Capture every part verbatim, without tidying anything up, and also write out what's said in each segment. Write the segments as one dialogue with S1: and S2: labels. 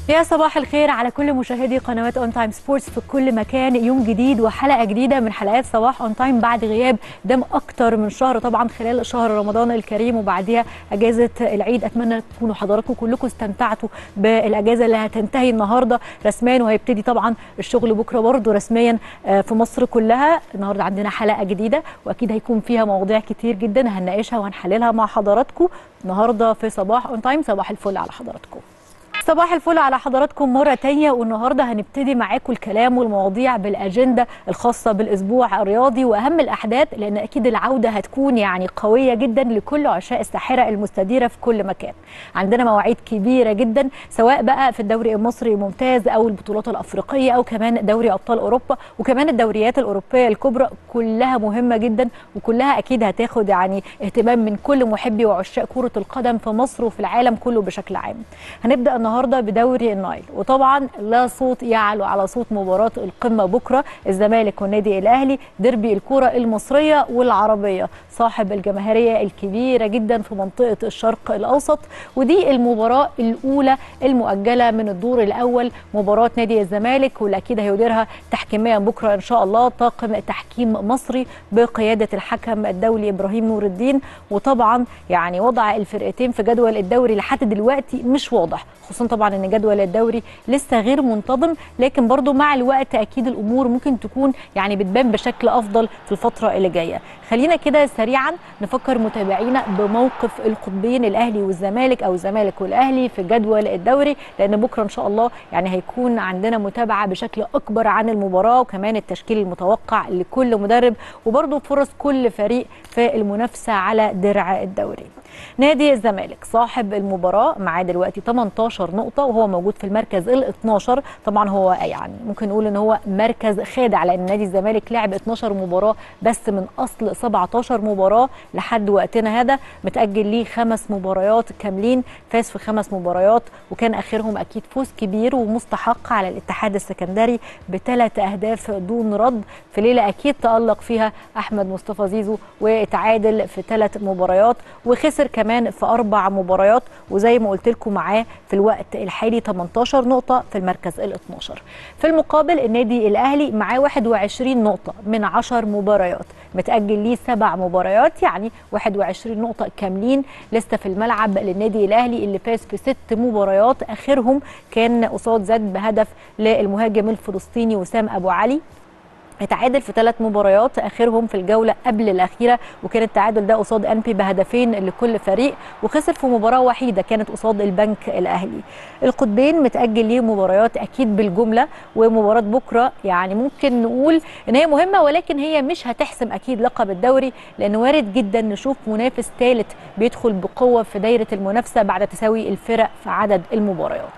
S1: يا صباح الخير على كل مشاهدي قنوات اون تايم سبورتس في كل مكان. يوم جديد وحلقه جديده من حلقات صباح اون تايم بعد غياب دام اكتر من شهر، طبعا خلال شهر رمضان الكريم وبعديها اجازه العيد. اتمنى تكونوا حضراتكم كلكم استمتعتوا بالاجازه اللي هتنتهي النهارده رسميا، وهيبتدي طبعا الشغل بكره برضه رسميا في مصر كلها. النهارده عندنا حلقه جديده واكيد هيكون فيها مواضيع كتير جدا هنناقشها وهنحللها مع حضراتكم النهارده في صباح اون تايم. صباح الفل على حضراتكم. صباح الفل على حضراتكم مرة تانية، والنهاردة هنبتدي معاكم الكلام والمواضيع بالأجندة الخاصة بالأسبوع الرياضي وأهم الأحداث، لأن أكيد العودة هتكون يعني قوية جدا لكل عشاق الساحرة المستديرة في كل مكان. عندنا مواعيد كبيرة جدا سواء بقى في الدوري المصري الممتاز أو البطولات الأفريقية أو كمان دوري أبطال أوروبا وكمان الدوريات الأوروبية الكبرى، كلها مهمة جدا وكلها أكيد هتاخد يعني اهتمام من كل محبي وعشاق كرة القدم في مصر وفي العالم كله بشكل عام. هنبدأ النهارده النهارده بدوري النايل، وطبعا لا صوت يعلو على صوت مباراه القمه بكره، الزمالك والنادي الاهلي، ديربي الكره المصريه والعربيه، صاحب الجماهيريه الكبيره جدا في منطقه الشرق الاوسط. ودي المباراه الاولى المؤجله من الدور الاول، مباراه نادي الزمالك، واللي اكيد هيديرها تحكيميا بكره ان شاء الله طاقم تحكيم مصري بقياده الحكم الدولي ابراهيم نور الدين. وطبعا يعني وضع الفرقتين في جدول الدوري لحد دلوقتي مش واضح، خصوصا طبعا ان جدول الدوري لسه غير منتظم، لكن برضو مع الوقت اكيد الامور ممكن تكون يعني بتبان بشكل افضل في الفتره اللي جايه. خلينا كده سريعا نفكر متابعينا بموقف القطبين الاهلي والزمالك او الزمالك والاهلي في جدول الدوري، لان بكره ان شاء الله يعني هيكون عندنا متابعه بشكل اكبر عن المباراه وكمان التشكيل المتوقع لكل مدرب وبرضو فرص كل فريق في المنافسه على درع الدوري. نادي الزمالك صاحب المباراه معاه دلوقتي ثمانية عشر نقطه وهو موجود في المركز ال اثناشر. طبعا هو يعني ممكن نقول ان هو مركز خادع، لان نادي الزمالك لعب اثناشر مباراه بس من اصل سبعة عشر مباراه لحد وقتنا هذا، متاجل ليه خمس مباريات كاملين، فاز في خمس مباريات وكان اخرهم اكيد فوز كبير ومستحق على الاتحاد السكندري بثلاث اهداف دون رد في ليله اكيد تالق فيها احمد مصطفى زيزو وتعادل في ثلاث مباريات وخسر كمان في اربع مباريات، وزي ما قلت لكم معاه في الوقت الحالي ثمانية عشر نقطه في المركز ال اثناشر. في المقابل النادي الاهلي معاه واحد وعشرين نقطه من عشر مباريات، متاجل ليه سبع مباريات يعني واحد وعشرين نقطه كاملين لسه في الملعب للنادي الاهلي اللي فاز في ست مباريات اخرهم كان قصاد زد بهدف للمهاجم الفلسطيني وسام ابو علي. اتعادل في ثلاث مباريات اخرهم في الجوله قبل الاخيره وكان التعادل ده قصاد انبي بهدفين لكل فريق، وخسر في مباراه وحيده كانت قصاد البنك الاهلي. القطبين متاجل ليه مباريات اكيد بالجمله، ومباراه بكره يعني ممكن نقول ان هي مهمه ولكن هي مش هتحسم اكيد لقب الدوري، لان وارد جدا نشوف منافس ثالث بيدخل بقوه في دايره المنافسه بعد تساوي الفرق في عدد المباريات.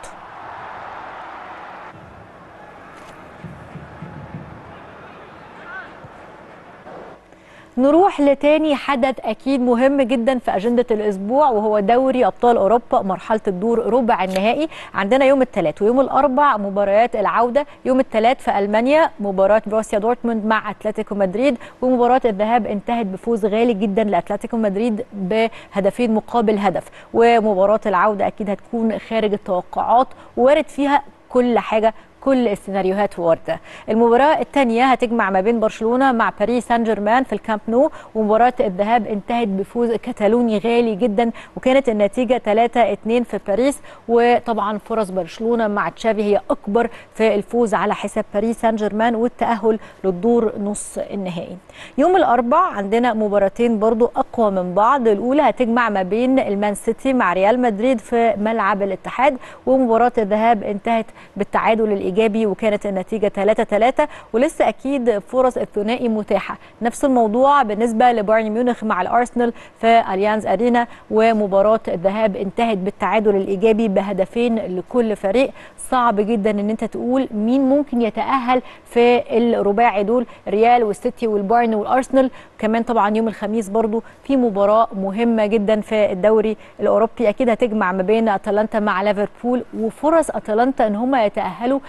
S1: نروح لتاني حدث أكيد مهم جدا في أجندة الأسبوع وهو دوري أبطال أوروبا مرحلة الدور ربع النهائي. عندنا يوم الثلاث ويوم الأربع مباريات العودة. يوم الثلاث في ألمانيا مباراة بروسيا دورتموند مع أتلتيكو مدريد، ومباراة الذهاب انتهت بفوز غالي جدا لأتلتيكو مدريد بهدفين مقابل هدف، ومباراة العودة أكيد هتكون خارج التوقعات ووارد فيها كل حاجة، كل السيناريوهات واردة. المباراة الثانية هتجمع ما بين برشلونة مع باريس سان جيرمان في الكامب نو، ومباراة الذهاب انتهت بفوز كتالوني غالي جدا وكانت النتيجة ثلاثة اثنين في باريس، وطبعا فرص برشلونة مع تشافي هي أكبر في الفوز على حساب باريس سان جيرمان والتأهل للدور نص النهائي. يوم الأربع عندنا مباراتين برضو أقوى من بعض. الأولى هتجمع ما بين المان سيتي مع ريال مدريد في ملعب الاتحاد، ومباراة الذهاب انتهت بالتعادل ايجابي وكانت النتيجه ثلاثة ثلاثة، ولسه اكيد فرص الثنائي متاحه. نفس الموضوع بالنسبه لبايرن ميونخ مع الارسنال في اليانز ارينا، ومباراه الذهاب انتهت بالتعادل الايجابي بهدفين لكل فريق. صعب جدا ان انت تقول مين ممكن يتاهل في الرباعي دول، ريال والسيتي والبايرن والارسنال. كمان طبعا يوم الخميس برضو في مباراه مهمه جدا في الدوري الاوروبي اكيد هتجمع ما بين اتلانتا مع ليفربول، وفرص اتلانتا ان هم يتاهلوا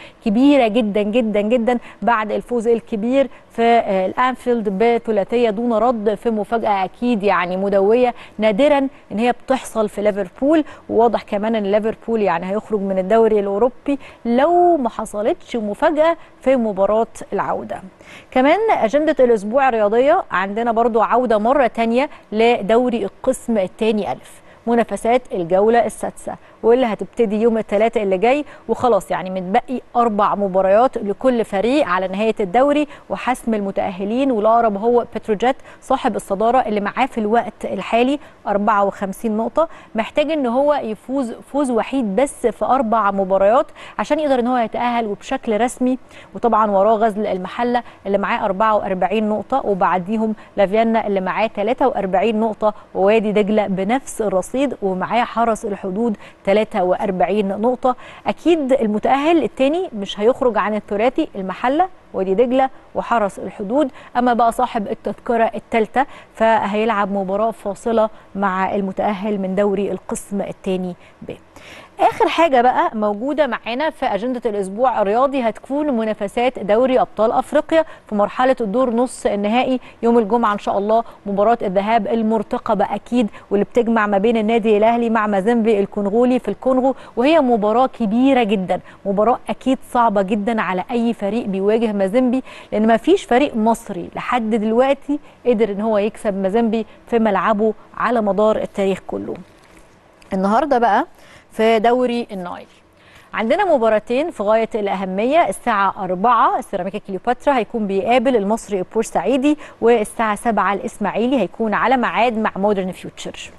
S1: كبيره جدا جدا جدا بعد الفوز الكبير في الانفيلد بثلاثيه دون رد في مفاجاه اكيد يعني مدويه نادرا ان هي بتحصل في ليفربول. وواضح كمان ان ليفربول يعني هيخرج من الدوري الاوروبي لو ما حصلتش مفاجاه في مباراه العوده. كمان اجنده الاسبوع الرياضيه عندنا برضو عوده مره ثانيه لدوري القسم الثاني الف، منافسات الجوله السادسه واللي هتبتدي يوم الثلاثاء اللي جاي، وخلاص يعني متبقي اربع مباريات لكل فريق على نهايه الدوري وحسم المتاهلين. والاقرب هو بتروجيت صاحب الصداره اللي معاه في الوقت الحالي أربعة وخمسين نقطه، محتاج ان هو يفوز فوز وحيد بس في اربع مباريات عشان يقدر ان هو يتاهل وبشكل رسمي. وطبعا وراه غزل المحله اللي معاه أربعة وأربعين نقطه، وبعديهم لافيانا اللي معاه ثلاثة وأربعين نقطه، ووادي دجله بنفس الرصيد ومعاه حرس الحدود ثلاثة وأربعين نقطة. أكيد المتأهل الثاني مش هيخرج عن الثلاثي المحلة وادي دجلة وحرس الحدود. أما بقى صاحب التذكرة الثالثة فهيلعب مباراة فاصلة مع المتأهل من دوري القسم الثاني ب. آخر حاجة بقى موجودة معانا في أجندة الأسبوع الرياضي هتكون منافسات دوري أبطال أفريقيا في مرحلة الدور نص النهائي يوم الجمعة إن شاء الله. مباراة الذهاب المرتقبة أكيد واللي بتجمع ما بين النادي الأهلي مع مازيمبي الكونغولي في الكونغو، وهي مباراة كبيرة جدا، مباراة أكيد صعبة جدا على أي فريق بيواجه مازيمبي، لأن ما فيش فريق مصري لحد دلوقتي قدر إن هو يكسب مازيمبي في ملعبه على مدار التاريخ كله. النهارده بقى في دوري النايل عندنا مباراتين في غاية الأهمية. الساعة أربعة سيراميكا كليوباترا هيكون بيقابل المصري البورسعيدي، والساعة سبعة الإسماعيلي هيكون على ميعاد مع مودرن فيوتشر.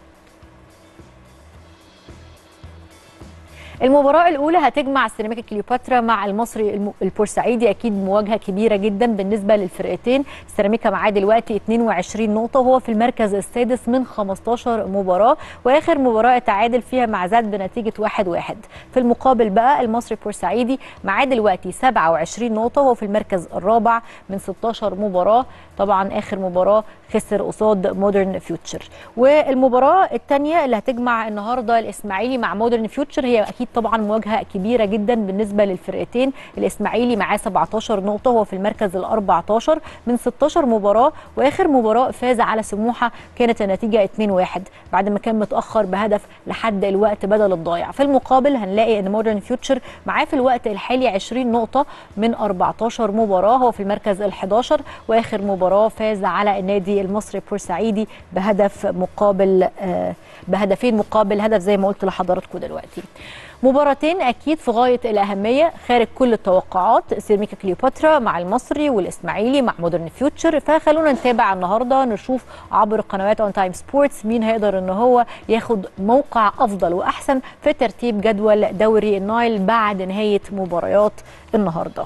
S1: المباراة الأولى هتجمع سيراميكا كليوباترا مع المصري البورسعيدي، أكيد مواجهة كبيرة جدا بالنسبة للفرقتين. سيراميكا معاه دلوقتي اتنين وعشرين نقطة وهو في المركز السادس من خمستاشر مباراة، وآخر مباراة تعادل فيها مع زاد بنتيجة واحد واحد. في المقابل بقى المصري البورسعيدي معاه دلوقتي سبعة وعشرين نقطة وهو في المركز الرابع من ستاشر مباراة، طبعا آخر مباراة خسر قصاد مودرن فيوتشر. والمباراة الثانية اللي هتجمع النهارده الإسماعيلي مع مودرن فيوتشر هي أكيد طبعا مواجهه كبيره جدا بالنسبه للفرقتين. الاسماعيلي معاه سبعتاشر نقطه وهو في المركز الأربعتاشر من ستاشر مباراه، واخر مباراه فاز على سموحه كانت النتيجه اتنين واحد بعد ما كان متاخر بهدف لحد الوقت بدل الضايع. في المقابل هنلاقي ان مودرن فيوتشر معاه في الوقت الحالي عشرين نقطه من أربعتاشر مباراه، هو في المركز الحداشر، واخر مباراه فاز على النادي المصري البورسعيدي بهدف مقابل آه بهدفين مقابل هدف زي ما قلت لحضراتكم دلوقتي. مباراتين اكيد في غايه الاهميه خارج كل التوقعات، سيراميكا كليوباترا مع المصري والاسماعيلي مع مودرن فيوتشر. فخلونا نتابع النهارده نشوف عبر قنوات اون تايم سبورتس مين هيقدر ان هو ياخد موقع افضل واحسن في ترتيب جدول دوري النايل بعد نهايه مباريات النهارده.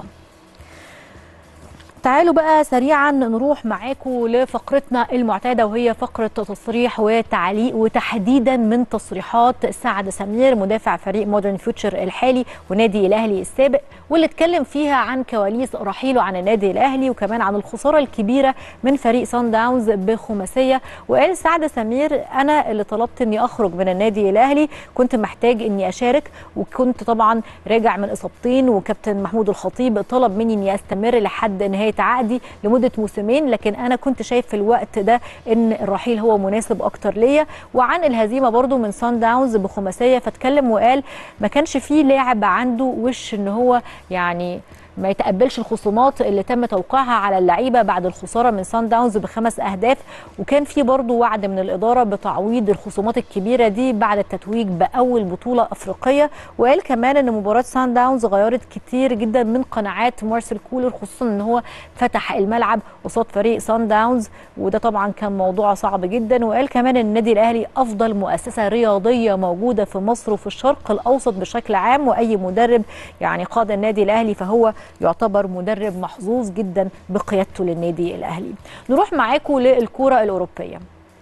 S1: تعالوا بقى سريعا نروح معاكم لفقرتنا المعتاده وهي فقره تصريح وتعليق، وتحديدا من تصريحات سعد سمير مدافع فريق مودرن فيوتشر الحالي ونادي الاهلي السابق، واللي اتكلم فيها عن كواليس رحيله عن النادي الاهلي وكمان عن الخساره الكبيره من فريق سان داونز بخماسيه. وقال سعد سمير انا اللي طلبت اني اخرج من النادي الاهلي، كنت محتاج اني اشارك وكنت طبعا راجع من اصابتين، وكابتن محمود الخطيب طلب مني اني استمر لحد نهايه عقدي لمده موسمين، لكن انا كنت شايف في الوقت ده ان الرحيل هو مناسب اكتر ليا. وعن الهزيمه برضو من سان داونز بخماسيه فاتكلم وقال ما كانش فيه لاعب عنده وش ان هو يعني ما يتقبلش الخصومات اللي تم توقيعها على اللعيبه بعد الخساره من سان داونز بخمس اهداف، وكان في برضو وعد من الاداره بتعويض الخصومات الكبيره دي بعد التتويج باول بطوله افريقيه. وقال كمان ان مباراه سان داونز غيرت كتير جدا من قناعات مارسيل كولر، خصوصا ان هو فتح الملعب قصاد فريق سان داونز وده طبعا كان موضوع صعب جدا. وقال كمان ان النادي الاهلي افضل مؤسسه رياضيه موجوده في مصر وفي الشرق الاوسط بشكل عام، واي مدرب يعني قاد النادي الاهلي فهو يعتبر مدرب محظوظ جدا بقيادته للنادي الاهلي. نروح معاكم للكرة الاوروبيه.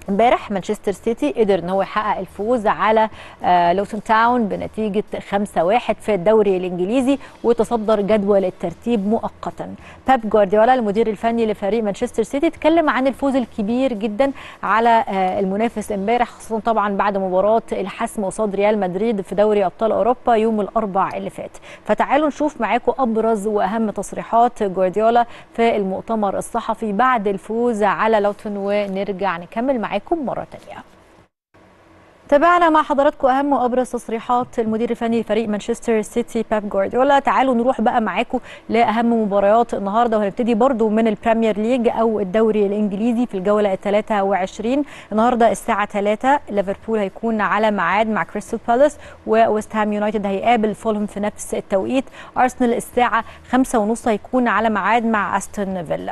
S1: امبارح مانشستر سيتي قدر ان هو يحقق الفوز على لوتون تاون بنتيجه خمسة واحد في الدوري الانجليزي وتصدر جدول الترتيب مؤقتا. بيب جوارديولا المدير الفني لفريق مانشستر سيتي اتكلم عن الفوز الكبير جدا على المنافس امبارح، خاصه طبعا بعد مباراه الحسم قصاد ريال مدريد في دوري ابطال اوروبا يوم الاربع اللي فات. فتعالوا نشوف معاكم ابرز واهم تصريحات جوارديولا في المؤتمر الصحفي بعد الفوز على لوتون ونرجع نكمل معاكم مرة تانية. تابعنا مع حضراتكم اهم وابرز تصريحات المدير الفني لفريق مانشستر سيتي بيب جوارديولا. تعالوا نروح بقى معاكم لاهم مباريات النهارده، وهنبتدي برضو من البريمير ليج او الدوري الانجليزي في الجوله الثالثة وعشرين. النهارده الساعه ثلاثة ليفربول هيكون على ميعاد مع كريستال بالاس، وويست هام يونايتد هيقابل فولهام في نفس التوقيت. ارسنال الساعه خمسة وثلاثين هيكون على ميعاد مع استون فيلا.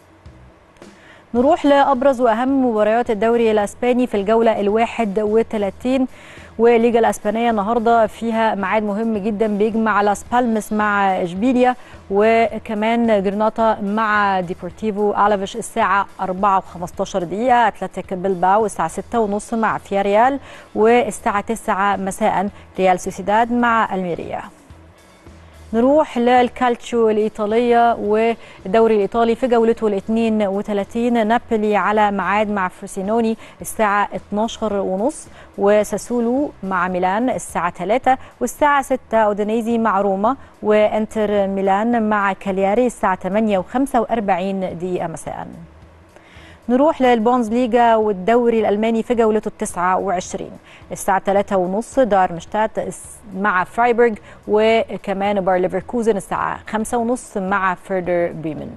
S1: نروح لأبرز وأهم مباريات الدوري الأسباني في الجولة الواحد وثلاثين، والليجا الأسبانية النهاردة فيها ميعاد مهم جدا بيجمع لاس بالماس مع إشبيليا، وكمان جرناطة مع ديبورتيفو ألافيش الساعة أربعة وخمستاشر دقيقة. أتلتيك بلباو الساعة ستة وثلاثين مع فياريال، والساعة تسعة مساء ريال سوسيداد مع الميريا. نروح للكالتشيو الإيطالية والدوري الإيطالي في جولته ال اثنين وثلاثين. نابولي على ميعاد مع فروسينوني الساعة اثناشر وثلاثين، وساسولو مع ميلان الساعة ثلاثة، والساعة ستة أودينيزي مع روما، وإنتر ميلان مع كالياري الساعة ثمانية وخمسة وأربعين دقيقة مساء. نروح للبونز ليجا والدوري الألماني في جولته التاسعة وعشرين الساعة ثلاثة وثلاثين دارمشتات مع فرايبورغ، وكمان باير ليفركوزن الساعة خمسة وثلاثين مع فيردر بريمن.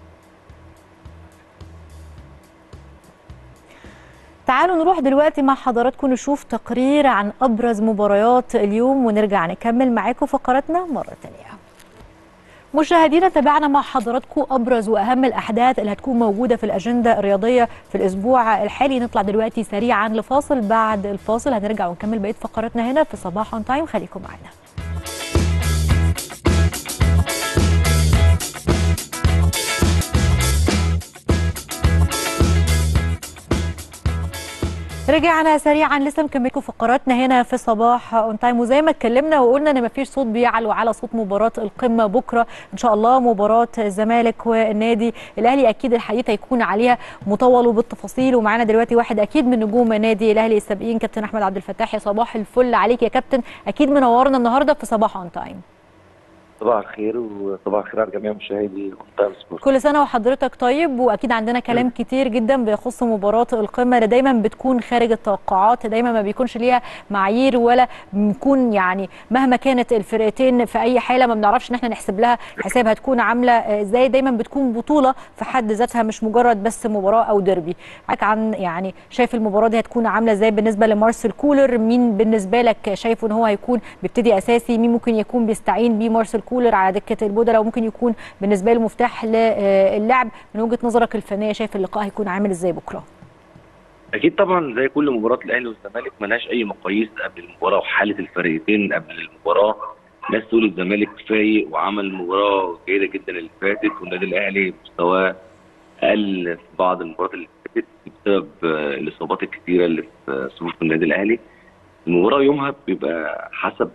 S1: تعالوا نروح دلوقتي مع حضراتكم نشوف تقرير عن أبرز مباريات اليوم ونرجع نكمل معاكم فقراتنا مرة تانية. مشاهدينا تابعنا مع حضراتكم ابرز واهم الاحداث اللي هتكون موجوده في الاجنده الرياضيه في الاسبوع الحالي. نطلع دلوقتي سريعا لفاصل، بعد الفاصل هنرجع ونكمل بقيه فقراتنا هنا في صباح اون تايم، خليكم معانا. رجعنا سريعا، لسه مكملكم فقراتنا هنا في صباح اون تايم، وزي ما اتكلمنا وقلنا ان مفيش صوت بيعلو على صوت مباراه القمه بكره ان شاء الله، مباراه الزمالك والنادي الاهلي. اكيد الحديث هيكون عليها مطول وبالتفاصيل، ومعانا دلوقتي واحد اكيد من نجوم النادي الاهلي السابقين كابتن احمد عبد الفتاح. يا صباح الفل عليك يا كابتن، اكيد منورنا النهارده في صباح اون تايم.
S2: صباح الخير وصباح الخير على جميع مشاهدي اون تايم سبورت.
S1: كل سنه وحضرتك طيب، واكيد عندنا كلام كتير جدا بيخص مباراه القمه اللي دايما بتكون خارج التوقعات، دايما ما بيكونش ليها معايير ولا بنكون يعني مهما كانت الفرقتين في اي حاله ما بنعرفش ان احنا نحسب لها حساب هتكون عامله ازاي. دايما بتكون بطوله في حد ذاتها مش مجرد بس مباراه او ديربي. عن يعني شايف المباراه دي هتكون عامله ازاي بالنسبه لمارسيل كولر؟ مين بالنسبه لك شايفه ان هو هيكون بيبتدي اساسي؟ مين ممكن يكون بيستعين بيه مارسيل كولر على دكه البودلة وممكن يكون بالنسبه له مفتاح للعب؟ من وجهه نظرك الفنيه شايف اللقاء هيكون عامل ازاي بكره؟
S2: اكيد طبعا زي كل مباراه الاهلي والزمالك ملهاش اي مقاييس قبل المباراه، وحاله الفريقين قبل المباراه ناس تقول الزمالك فايق وعمل مباراه جيده جدا اللي فاتت، والنادي الاهلي مستواه اقل في بعض المباريات اللي فاتت بسبب الاصابات الكثيره اللي في صفوف النادي الاهلي. المباراه يومها بيبقى حسب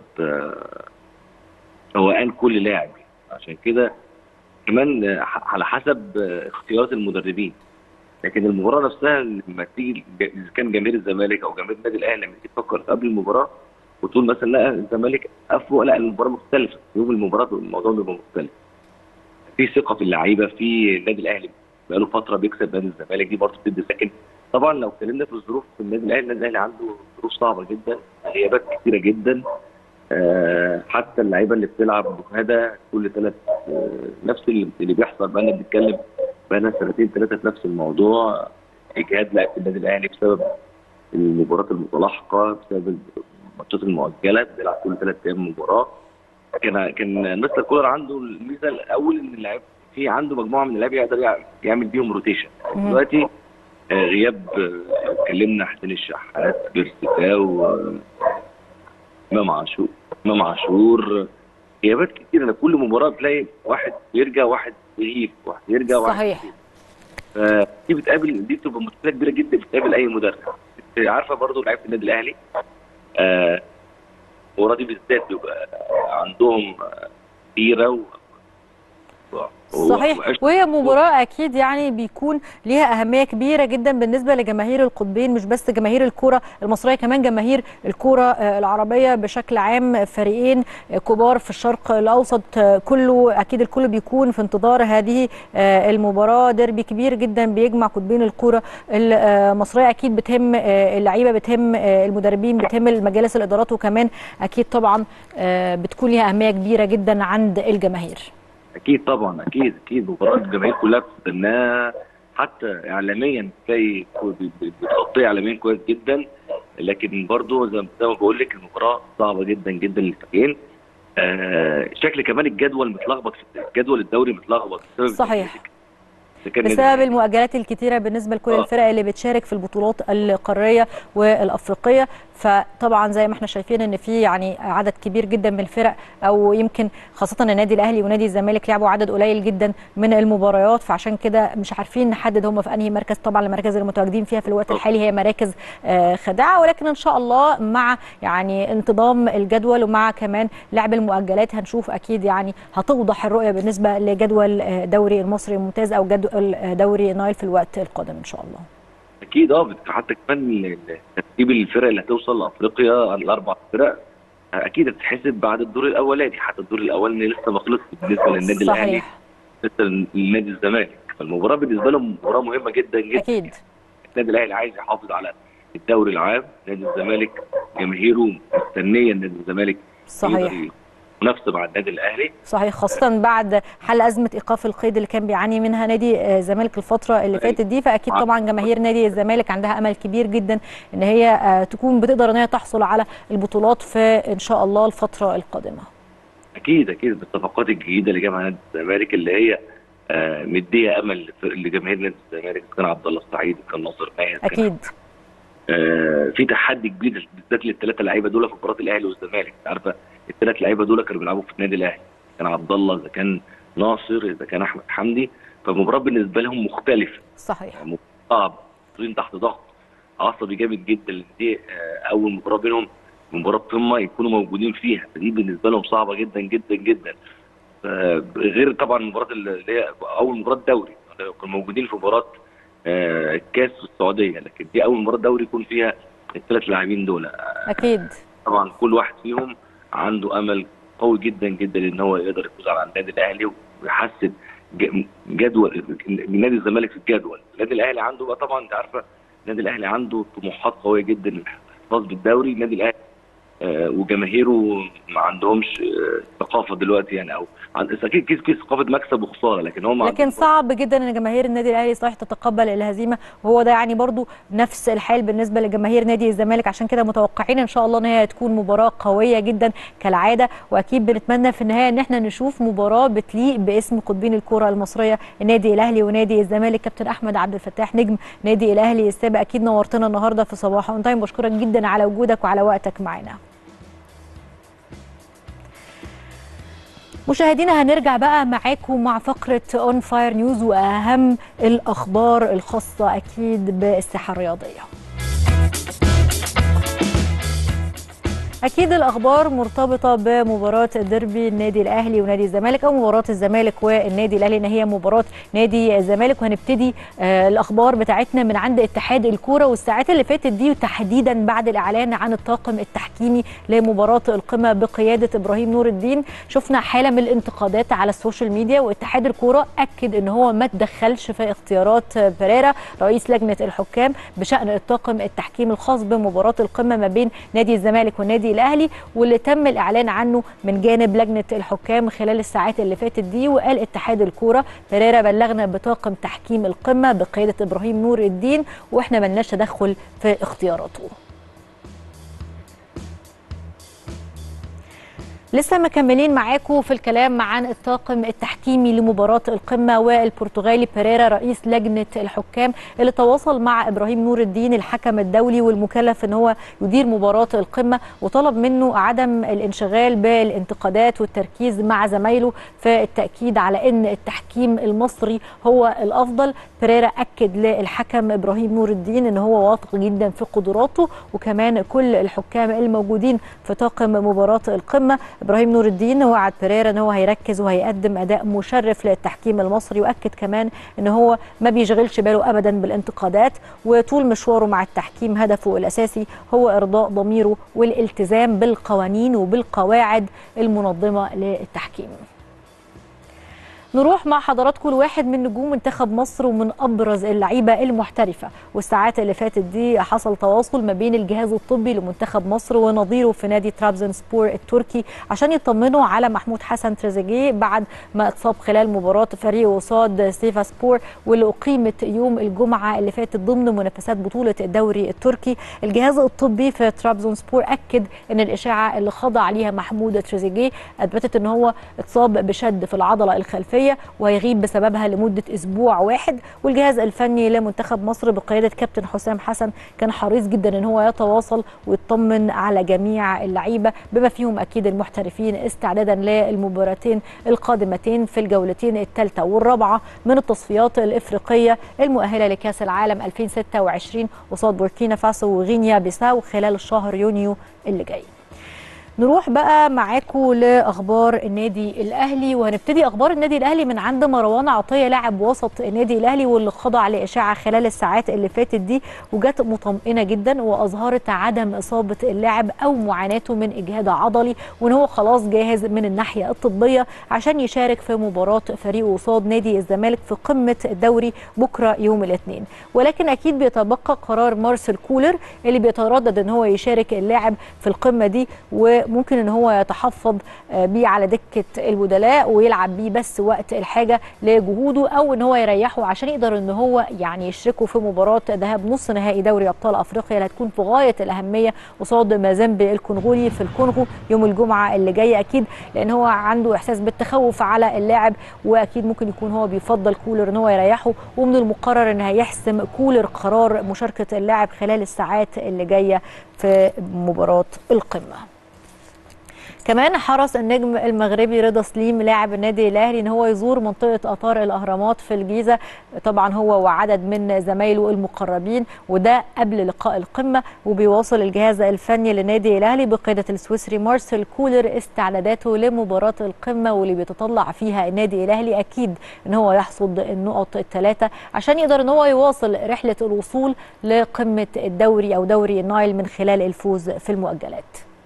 S2: روقان كل لاعب، عشان كده كمان على حسب اختيارات المدربين. لكن المباراه نفسها لما تيجي اذا كان جماهير الزمالك او جماهير النادي الاهلي لما تيجي تفكر قبل المباراه وتقول مثلا لا الزمالك افوق، لا المباراه مختلفه، يوم المباراه الموضوع بيبقى مختلف. في ثقه في اللعيبه، في النادي الاهلي بقاله فتره بيكسب نادي الزمالك، دي برضه بتدي. لكن طبعا لو اتكلمنا في الظروف في النادي الاهلي، النادي الاهلي عنده ظروف صعبه جدا، غيابات كثيره جدا. أه حتى اللعيبه اللي بتلعب مجهده كل ثلاث أه نفس اللي بيحصل، بقى لنا بنتكلم بقى لنا سنتين ثلاثه في نفس الموضوع، اجهاد لعيبه النادي الاهلي بسبب المباريات المتلاحقه، بسبب الماتشات المؤجله، بيلعب كل ثلاث ايام مباراه. كان كان مستر كولر عنده الميزه الاول ان اللعيب في عنده مجموعه من اللعيبه يقدر يعمل بيهم روتيشن. دلوقتي أه غياب اتكلمنا أه حسين الشحات، بيرستاو، امام عاشور امام عاشور غيابات كتير. انا كل مباراه تلاقي واحد يرجع واحد يغيب، واحد يرجع واحد
S1: صحيح.
S2: فدي بتقابل، دي بتبقى مشكله كبيره جدا بتقابل اي مدرب. عارفه برضه لعيبه النادي الاهلي آه المباراه دي بالذات بيبقى عندهم غيره و...
S1: صحيح، وهي مباراة أكيد يعني بيكون ليها أهمية كبيرة جدا بالنسبة لجماهير القطبين، مش بس جماهير الكرة المصرية، كمان جماهير الكرة العربية بشكل عام. فريقين كبار في الشرق الأوسط كله، أكيد الكل بيكون في انتظار هذه المباراة. ديربي كبير جدا بيجمع قطبين الكرة المصرية، أكيد بتهم اللعيبة، بتهم المدربين، بتهم المجالس الإدارات، وكمان أكيد طبعا بتكون ليها أهمية كبيرة جدا عند الجماهير.
S2: اكيد طبعا، اكيد اكيد مباراه الجماهير كلها بتستناها، حتى اعلاميا تلاقي بتغطي اعلاميا كويس جدا. لكن برضه زي ما بقول لك المباراه صعبه جدا جدا للفريقين. آه شكل كمان الجدول متلخبط، الجدول الدوري متلخبط بسبب
S1: صحيح، بسبب المؤجلات الكتيره بالنسبه لكل آه. الفرق اللي بتشارك في البطولات القاريه والافريقيه. فطبعا زي ما احنا شايفين ان في يعني عدد كبير جدا من الفرق، او يمكن خاصه النادي الاهلي ونادي الزمالك لعبوا عدد قليل جدا من المباريات، فعشان كده مش عارفين نحدد هم في انهي مركز. طبعا المراكز المتواجدين فيها في الوقت الحالي هي مراكز خادعه، ولكن ان شاء الله مع يعني انتظام الجدول ومع كمان لعب المؤجلات هنشوف اكيد يعني هتوضح الرؤيه بالنسبه لجدول دوري المصري الممتاز او جدول دوري نايل في الوقت القادم ان شاء الله.
S2: اكيد اه، حتى كمان ترتيب الفرق اللي هتوصل لافريقيا الاربع فرق اكيد هتتحسب بعد الدور الاولاني، حتى الدور الاولاني لسه ما خلصش بالنسبه للنادي الاهلي لسه للنادي الزمالك. فالمباراه بالنسبه لهم مباراه مهمه جدا جدا.
S1: اكيد
S2: النادي الاهلي عايز يحافظ على الدوري العام، نادي الزمالك جماهيره مستنيه النادي الزمالك
S1: صحيح
S2: منافسه مع النادي الاهلي.
S1: صحيح، خاصه بعد حل ازمه ايقاف القيد اللي كان بيعاني منها نادي الزمالك الفتره اللي فاتت دي. فاكيد طبعا جماهير نادي الزمالك عندها امل كبير جدا ان هي تكون بتقدر ان هي تحصل على البطولات في ان شاء الله الفتره القادمه.
S2: اكيد اكيد بالصفقات الجديده اللي جابها نادي الزمالك اللي هي آه مديه امل لجماهير نادي الزمالك، كان عبد الله السعيد، كان ناصر ماهر،
S1: اكيد
S2: آه في تحدي كبير بالذات للثلاثه لعيبه دول في مباراه الاهلي والزمالك. عارفه الثلاث لعيبه دول كانوا بيلعبوا في النادي الاهلي، كان عبد الله، اذا كان ناصر، اذا كان احمد حمدي. فالمباراه بالنسبه لهم مختلفه
S1: صحيح،
S2: صعب، تحت ضغط عصبي جامد جدا. دي آه اول مباراه بينهم، مباراه قمه يكونوا موجودين فيها، فدي بالنسبه لهم صعبه جدا جدا جدا. آه غير طبعا المباراه اللي هي اول مباراه دوري، كانوا موجودين في مباراه آه الكاس في السعوديه، لكن دي اول مباراه دوري يكون فيها الثلاث لاعبين دول. آه
S1: اكيد
S2: طبعا كل واحد فيهم عنده امل قوي جدا جدا ان هو يقدر يفوز على النادي الاهلي ويحسن جدول نادي الزمالك في الجدول. النادي الاهلي عنده بقى طبعا انت عارفه النادي الاهلي عنده طموحات قويه جدا للحفاظ بالدوري. النادي الاهلي آه وجماهيره ما عندهمش آه ثقافه دلوقتي يعني، او اكيد كيس كيس ثقافه مكسب وخساره، لكن هم
S1: لكن صعب جدا ان جماهير النادي الاهلي صحيح تتقبل الهزيمه، وهو ده يعني برضو نفس الحال بالنسبه لجماهير نادي الزمالك. عشان كده متوقعين ان شاء الله ان هي تكون مباراه قويه جدا كالعاده، واكيد بنتمنى في النهايه ان احنا نشوف مباراه بتليق باسم قطبين الكره المصريه النادي الاهلي ونادي الزمالك. كابتن احمد عبد الفتاح نجم نادي الاهلي السابق، اكيد نورتنا النهارده في صباح اون تايم، بشكرك جدا على وجودك وعلى وقتك معنا. مشاهدينا هنرجع بقى معاكم مع فقرة اون فاير نيوز واهم الاخبار الخاصة اكيد بالساحة الرياضية. اكيد الاخبار مرتبطه بمباراه ديربي النادي الاهلي ونادي الزمالك، او مباراه الزمالك والنادي الاهلي ان هي مباراه نادي الزمالك. وهنبتدي آه الاخبار بتاعتنا من عند اتحاد الكوره. والساعات اللي فاتت دي وتحديدا بعد الاعلان عن الطاقم التحكيمي لمباراه القمه بقياده ابراهيم نور الدين، شفنا حاله من الانتقادات على السوشيال ميديا. واتحاد الكوره اكد ان هو ما تدخلش في اختيارات بيريرا رئيس لجنه الحكام بشان الطاقم التحكيمي الخاص بمباراه القمه ما بين نادي الزمالك والنادي الاهلي، واللي تم الاعلان عنه من جانب لجنه الحكام خلال الساعات اللي فاتت دي. وقال اتحاد الكوره بيريرا بلغنا بطاقم تحكيم القمه بقياده ابراهيم نور الدين واحنا ملناش تدخل في اختياراته. لسه مكملين معاكم في الكلام عن الطاقم التحكيمي لمباراة القمة، والبرتغالي بيريرا رئيس لجنة الحكام اللي تواصل مع إبراهيم نور الدين الحكم الدولي والمكلف ان هو يدير مباراة القمة، وطلب منه عدم الانشغال بالانتقادات والتركيز مع زمايله في التأكيد على ان التحكيم المصري هو الأفضل. بيريرا أكد للحكم إبراهيم نور الدين ان هو واثق جدا في قدراته، وكمان كل الحكام الموجودين في طاقم مباراة القمة. إبراهيم نور الدين وعد بيريرا ان هو هيركز وهيقدم اداء مشرف للتحكيم المصري، واكد كمان ان هو ما بيشغلش باله ابدا بالانتقادات، وطول مشواره مع التحكيم هدفه الاساسي هو ارضاء ضميره والالتزام بالقوانين وبالقواعد المنظمه للتحكيم. نروح مع حضراتكم لواحد من نجوم منتخب مصر ومن ابرز اللعيبه المحترفه، والساعات اللي فاتت دي حصل تواصل ما بين الجهاز الطبي لمنتخب مصر ونظيره في نادي ترابزونسبور التركي عشان يطمنوا على محمود حسن تريزيجيه بعد ما اتصاب خلال مباراه فريقه قصاد سيفاسبور واللي اقيمت يوم الجمعه اللي فاتت ضمن منافسات بطوله الدوري التركي. الجهاز الطبي في ترابزونسبور اكد ان الاشاعه اللي خضع ليها محمود تريزيجيه اثبتت ان هو اتصاب بشد في العضله الخلفيه وهيغيب بسببها لمده اسبوع واحد، والجهاز الفني لمنتخب مصر بقياده كابتن حسام حسن كان حريص جدا ان هو يتواصل ويطمن على جميع اللعيبه بما فيهم اكيد المحترفين استعدادا للمباراتين القادمتين في الجولتين الثالثه والرابعه من التصفيات الافريقيه المؤهله لكاس العالم ألفين وستة وعشرين قصاد بوركينا فاسو وغينيا بيساو خلال شهر يونيو اللي جاي. نروح بقى معاكم لاخبار النادي الاهلي، وهنبتدي اخبار النادي الاهلي من عند مروان عطيه لاعب وسط النادي الاهلي واللي خضع لاشاعه خلال الساعات اللي فاتت دي وجت مطمئنه جدا واظهرت عدم اصابه اللاعب او معاناته من اجهاد عضلي، وان هو خلاص جاهز من الناحيه الطبيه عشان يشارك في مباراه فريقه قصاد نادي الزمالك في قمه الدوري بكره يوم الاثنين. ولكن اكيد بيتبقى قرار مارسيل كولر اللي بيتردد ان هو يشارك اللاعب في القمه دي، و ممكن ان هو يتحفظ بيه على دكه البدلاء ويلعب بيه بس وقت الحاجه لجهوده، او ان هو يريحه عشان يقدر ان هو يعني يشركه في مباراه ذهاب نص نهائي دوري ابطال افريقيا اللي هتكون في غايه الاهميه قصاد مازيمبي الكونغولي في الكونغو يوم الجمعه اللي جايه، اكيد لان هو عنده احساس بالتخوف على اللاعب، واكيد ممكن يكون هو بيفضل كولر ان هو يريحه، ومن المقرر ان هيحسم كولر قرار مشاركه اللاعب خلال الساعات اللي جايه في مباراه القمه. كمان حرص النجم المغربي رضا سليم لاعب النادي الاهلي ان هو يزور منطقه اثار الاهرامات في الجيزه، طبعا هو وعدد من زمايله المقربين، وده قبل لقاء القمه. وبيواصل الجهاز الفني للنادي الاهلي بقياده السويسري مارسيل كولر استعداداته لمباراه القمه واللي بيتطلع فيها النادي الاهلي اكيد ان هو يحصد النقط الثلاثه عشان يقدر ان هو يواصل رحله الوصول لقمه الدوري او دوري النايل من خلال الفوز في المؤجلات.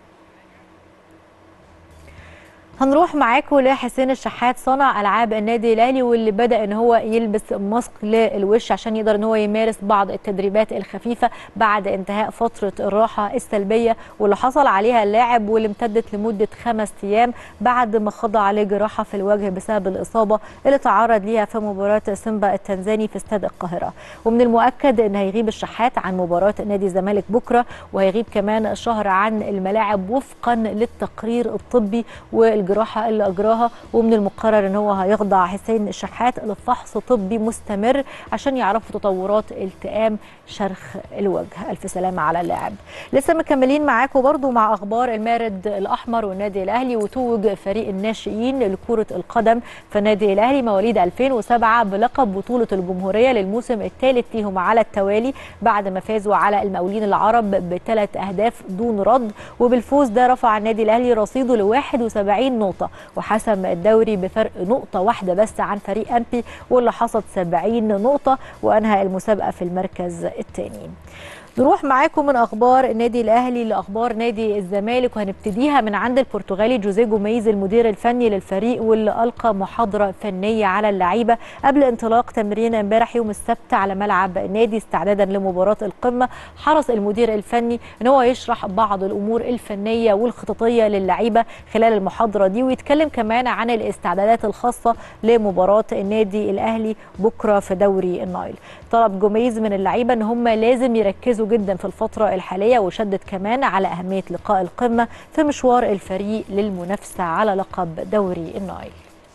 S1: هنروح معاكم لحسين الشحات صانع العاب النادي الاهلي واللي بدا ان هو يلبس ماسك للوش عشان يقدر ان هو يمارس بعض التدريبات الخفيفه بعد انتهاء فتره الراحه السلبيه واللي حصل عليها اللاعب واللي امتدت لمده خمس ايام بعد ما خضع لجراحه في الوجه بسبب الاصابه اللي تعرض ليها في مباراه سيمبا التنزاني في استاد القاهره. ومن المؤكد ان هيغيب الشحات عن مباراه نادي الزمالك بكره، وهيغيب كمان شهر عن الملاعب وفقا للتقرير الطبي والجراحه الجراحه اللي اجراها. ومن المقرر ان هو هيخضع حسين الشحات لفحص طبي مستمر عشان يعرفوا تطورات التئام شرخ الوجه. الف سلامه على اللاعب. لسه مكملين معاكم برضو مع اخبار المارد الاحمر والنادي الاهلي، وتوج فريق الناشئين لكره القدم في النادي الاهلي مواليد ألفين وسبعة بلقب بطوله الجمهوريه للموسم الثالث ليهم على التوالي بعد ما فازوا على المقاولين العرب بثلاث اهداف دون رد، وبالفوز ده رفع النادي الاهلي رصيده ل واحد وسبعين نقطه وحسم الدوري بفرق نقطه واحده بس عن فريق انبي واللي حصد سبعين نقطه وانهى المسابقه في المركز الثاني. نروح معاكم من اخبار النادي الاهلي لاخبار نادي الزمالك، وهنبتديها من عند البرتغالي جوزيه جوميز المدير الفني للفريق واللي القى محاضره فنيه على اللعيبه قبل انطلاق تمرين امبارح يوم السبت على ملعب النادي استعدادا لمباراه القمه. حرص المدير الفني ان هو يشرح بعض الامور الفنيه والخططيه للعيبه خلال المحاضره دي، ويتكلم كمان عن الاستعدادات الخاصه لمباراه النادي الاهلي بكره في دوري النايل. طلب جوميز من اللعيبه ان هم لازم يركزوا ركزوا جدا في الفترة الحالية، وشدد كمان على أهمية لقاء القمة في مشوار الفريق للمنافسة على لقب دوري النايل.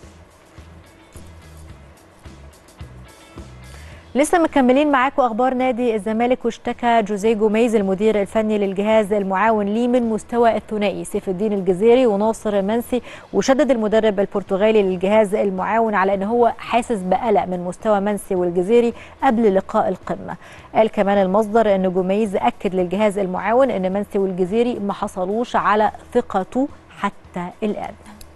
S1: لسه مكملين معاكم اخبار نادي الزمالك، واشتكى جوزيه جوميز المدير الفني للجهاز المعاون ليه من مستوى الثنائي سيف الدين الجزيري وناصر منسي، وشدد المدرب البرتغالي للجهاز المعاون على ان هو حاسس بقلق من مستوى منسي والجزيري قبل لقاء القمه. قال كمان المصدر ان جوميز اكد للجهاز المعاون ان منسي والجزيري ما حصلوش على ثقته حتى الان.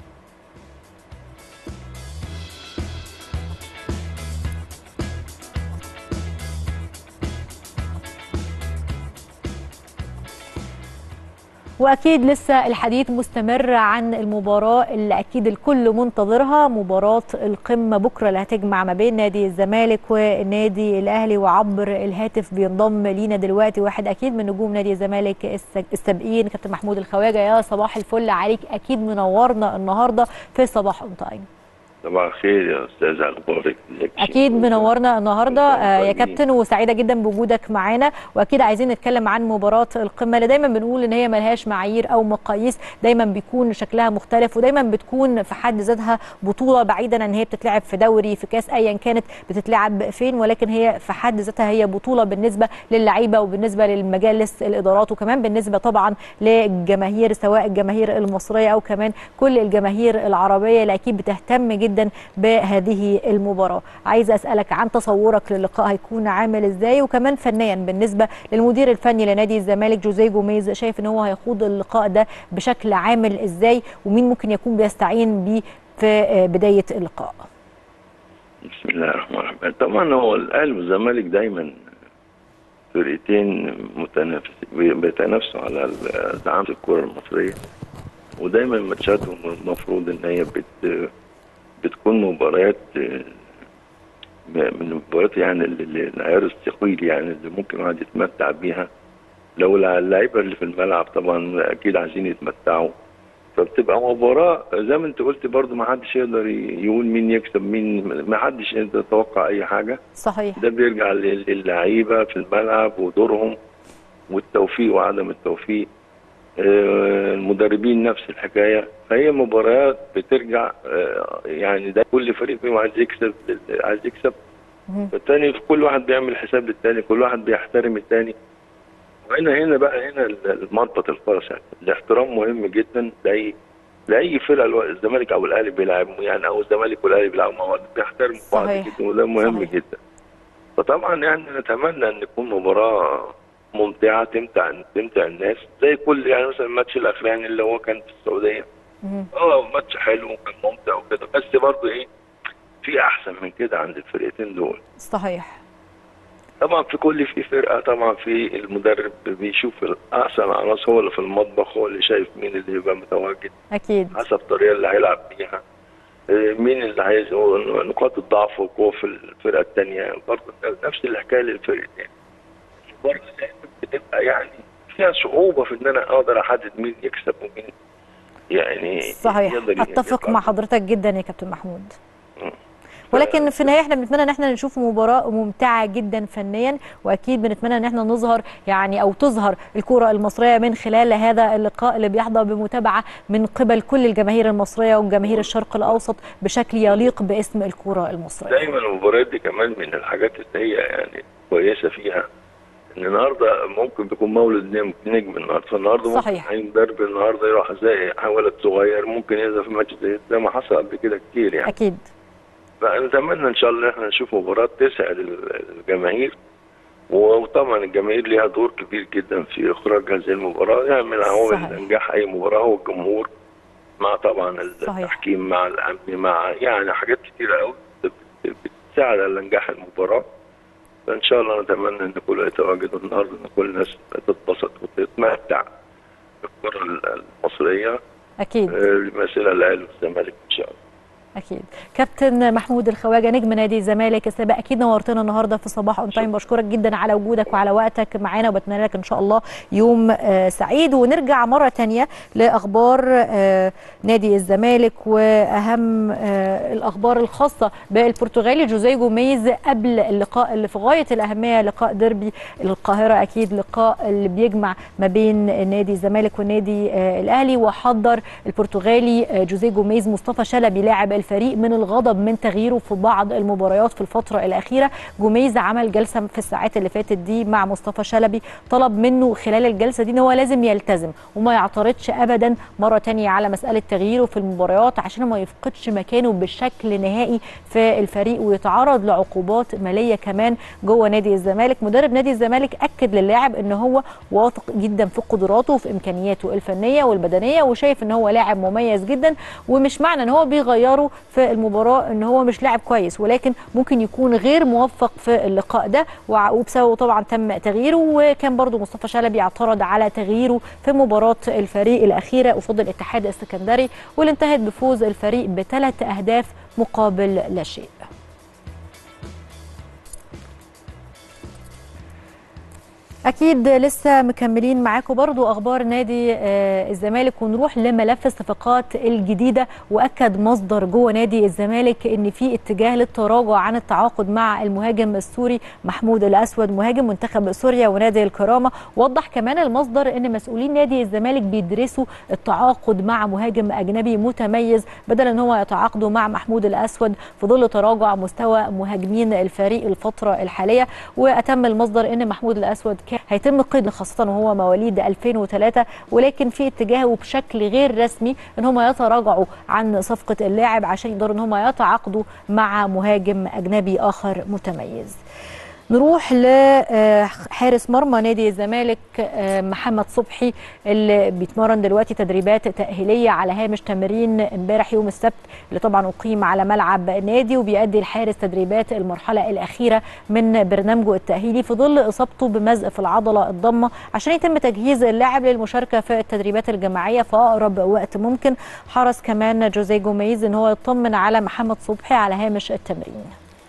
S1: واكيد لسه الحديث مستمر عن المباراه اللي اكيد الكل منتظرها، مباراه القمه بكره اللي هتجمع ما بين نادي الزمالك والنادي الاهلي. وعبر الهاتف بينضم لينا دلوقتي واحد اكيد من نجوم نادي الزمالك السابقين، كابتن محمود الخواجه. يا صباح الفل عليك، اكيد منورنا النهارده في صباح اون تايم.
S3: صباح الخير يا استاذ، اخبارك؟
S1: اكيد منورنا النهارده آه يا كابتن، وسعيده جدا بوجودك معانا. واكيد عايزين نتكلم عن مباراه القمه اللي دايما بنقول ان هي ملهاش معايير او مقاييس، دايما بيكون شكلها مختلف، ودايما بتكون في حد ذاتها بطوله بعيدا عن هي بتتلعب في دوري في كاس ايا كانت بتتلعب فين، ولكن هي في حد ذاتها هي بطوله بالنسبه للعيبه وبالنسبه للمجالس الادارات، وكمان بالنسبه طبعا للجماهير سواء الجماهير المصريه او كمان كل الجماهير العربيه اللي اكيد بتهتم جدا بهذه المباراة. عايزة أسألك عن تصورك للقاء هيكون عامل إزاي، وكمان فنيا بالنسبة للمدير الفني لنادي الزمالك جوزيه جوميز، شايف إن هو هيخوض اللقاء ده بشكل عامل إزاي، ومين ممكن يكون بيستعين بيه في بداية اللقاء؟
S3: بسم الله الرحمن الرحيم. طبعا هو الأهلي والزمالك دايما فرقتين متنافسين بيتنافسوا على زعامة الكرة المصرية، ودايما ماتشاتهم المفروض إن هي بت بتكون مباريات من المباريات يعني العيار الثقيل، يعني اللي ممكن الواحد يتمتع بيها. لو اللعيبه اللي في الملعب طبعا اكيد عايزين يتمتعوا، فبتبقى مباراه زي ما انت قلت برضو ما حدش يقدر يقول مين يكسب مين، ما حدش يقدر يتوقع اي حاجه.
S1: صحيح.
S3: ده بيرجع للعيبه في الملعب ودورهم والتوفيق وعدم التوفيق، المدربين نفس الحكايه. فهي مباريات بترجع يعني ده كل فريق فيهم عايز يكسب عايز يكسب فالتاني كل واحد بيعمل حساب للتاني، كل واحد بيحترم التاني. وهنا هنا بقى هنا المربط الفرس، يعني الاحترام مهم جدا لاي لاي فرقه الزمالك او الاهلي بيلعبوا، يعني او الزمالك والاهلي بيلعبوا مع بعض بيحترموا بعض جدا، وده مهم صحيح. جدا. فطبعا يعني نتمنى ان تكون مباراه ممتعه تمتع تمتع الناس زي كل يعني مثلا الماتش الاخراني اللي هو كان في السعوديه. اه ماتش حلو وكان ممتع وكده، بس برضه ايه في احسن من كده عند الفرقتين دول.
S1: صحيح.
S3: طبعا في كل في فرقه طبعا في المدرب بيشوف احسن عناصر، هو اللي في المطبخ، هو اللي شايف مين اللي يبقى متواجد
S1: اكيد
S3: حسب الطريقه اللي هيلعب بيها، مين اللي عايز نقاط الضعف والقوه في الفرقه الثانيه. برضه نفس الحكايه للفرقتين. برضه بتبقى يعني فيها صعوبه في ان انا اقدر احدد مين يكسب ومين يعني
S1: صحيح. اتفق مع حضرتك جدا يا كابتن محمود. ولكن في النهايه احنا بنتمنى ان احنا نشوف مباراه ممتعه جدا فنيا، واكيد بنتمنى ان احنا نظهر يعني او تظهر الكره المصريه من خلال هذا اللقاء اللي بيحظى بمتابعه من قبل كل الجماهير المصريه وجماهير الشرق الاوسط بشكل يليق باسم الكره المصريه.
S3: دايما المباريات دي كمان من الحاجات اللي هي يعني كويسه فيها ان النهارده ممكن بيكون مولد نجم النهارده، فالنهارده
S1: صحيح.
S3: ممكن درب النهارده يروح زي ولد صغير ممكن ينزل في ماتش زي زي ما حصل قبل كده كتير يعني.
S1: اكيد.
S3: فنتمنى ان شاء الله ان احنا نشوف مباراه تسعد الجماهير، وطبعا الجماهير ليها دور كبير جدا في اخراج هذه المباراه، يعني من عوامل نجاح اي مباراه هو الجمهور مع طبعا التحكيم مع الامن مع يعني حاجات كتيره قوي بتساعد على نجاح المباراه. فان شاء الله نتمنى ان كل يتواجدوا النهارده، ان كل الناس تتبسط وتتمتع بالكره المصريه
S1: اكيد
S3: بمثلها الاهلي والزمالك ان شاء الله.
S1: اكيد. كابتن محمود الخواجه نجم نادي الزمالك السابق، اكيد نورتنا النهارده في صباح اون تايم. بشكرك جدا على وجودك وعلى وقتك معانا، وبتمنى لك ان شاء الله يوم آه سعيد. ونرجع مره ثانيه لاخبار آه نادي الزمالك واهم آه الاخبار الخاصه بالبرتغالي جوزيه جوميز قبل اللقاء اللي في غايه الاهميه، لقاء ديربي القاهره، اكيد لقاء اللي بيجمع ما بين نادي الزمالك والنادي آه الاهلي. وحضر البرتغالي آه جوزيه جوميز مصطفى شلبي لاعب الفريق من الغضب من تغييره في بعض المباريات في الفترة الأخيرة. جوميز عمل جلسة في الساعات اللي فاتت دي مع مصطفى شلبي، طلب منه خلال الجلسة دي ان هو لازم يلتزم وما يعترضش أبدا مرة تانية على مسألة تغييره في المباريات عشان ما يفقدش مكانه بشكل نهائي في الفريق ويتعرض لعقوبات مالية كمان جوه نادي الزمالك. مدرب نادي الزمالك أكد للاعب ان هو واثق جدا في قدراته وفي إمكانياته الفنية والبدنية، وشايف ان هو لاعب مميز جدا، ومش معنى ان هو بيغيره في المباراه ان هو مش لاعب كويس، ولكن ممكن يكون غير موفق في اللقاء ده وبسببه طبعا تم تغييره. وكان برضو مصطفى شلبي اعترض على تغييره في مباراه الفريق الاخيره قصاد الاتحاد السكندري واللي انتهت بفوز الفريق بثلاث اهداف مقابل لا شيء. أكيد لسه مكملين معاكم برضو أخبار نادي الزمالك، ونروح لملف الصفقات الجديدة. وأكد مصدر جوه نادي الزمالك إن في اتجاه للتراجع عن التعاقد مع المهاجم السوري محمود الأسود مهاجم منتخب سوريا ونادي الكرامة. وضح كمان المصدر إن مسؤولين نادي الزمالك بيدرسوا التعاقد مع مهاجم أجنبي متميز بدل إن هو يتعاقدوا مع محمود الأسود في ظل تراجع مستوى مهاجمين الفريق الفترة الحالية. وأتم المصدر إن محمود الأسود هيتم قيده خاصة وهو مواليد ألفين وثلاثة، ولكن في اتجاه وبشكل غير رسمي ان هم يتراجعوا عن صفقة اللاعب عشان يقدروا ان هم يتعاقدوا مع مهاجم اجنبي اخر متميز. نروح لحارس مرمى نادي الزمالك محمد صبحي اللي بيتمرن دلوقتي تدريبات تأهيلية على هامش تمرين امبارح يوم السبت اللي طبعا أقيم على ملعب النادي، وبيأدي الحارس تدريبات المرحلة الأخيرة من برنامجه التأهيلي في ظل إصابته بمزق في العضلة الضمة عشان يتم تجهيز اللاعب للمشاركة في التدريبات الجماعية في أقرب وقت ممكن. حرص كمان جوزيه جوميز ان هو يطمن على محمد صبحي على هامش التمرين.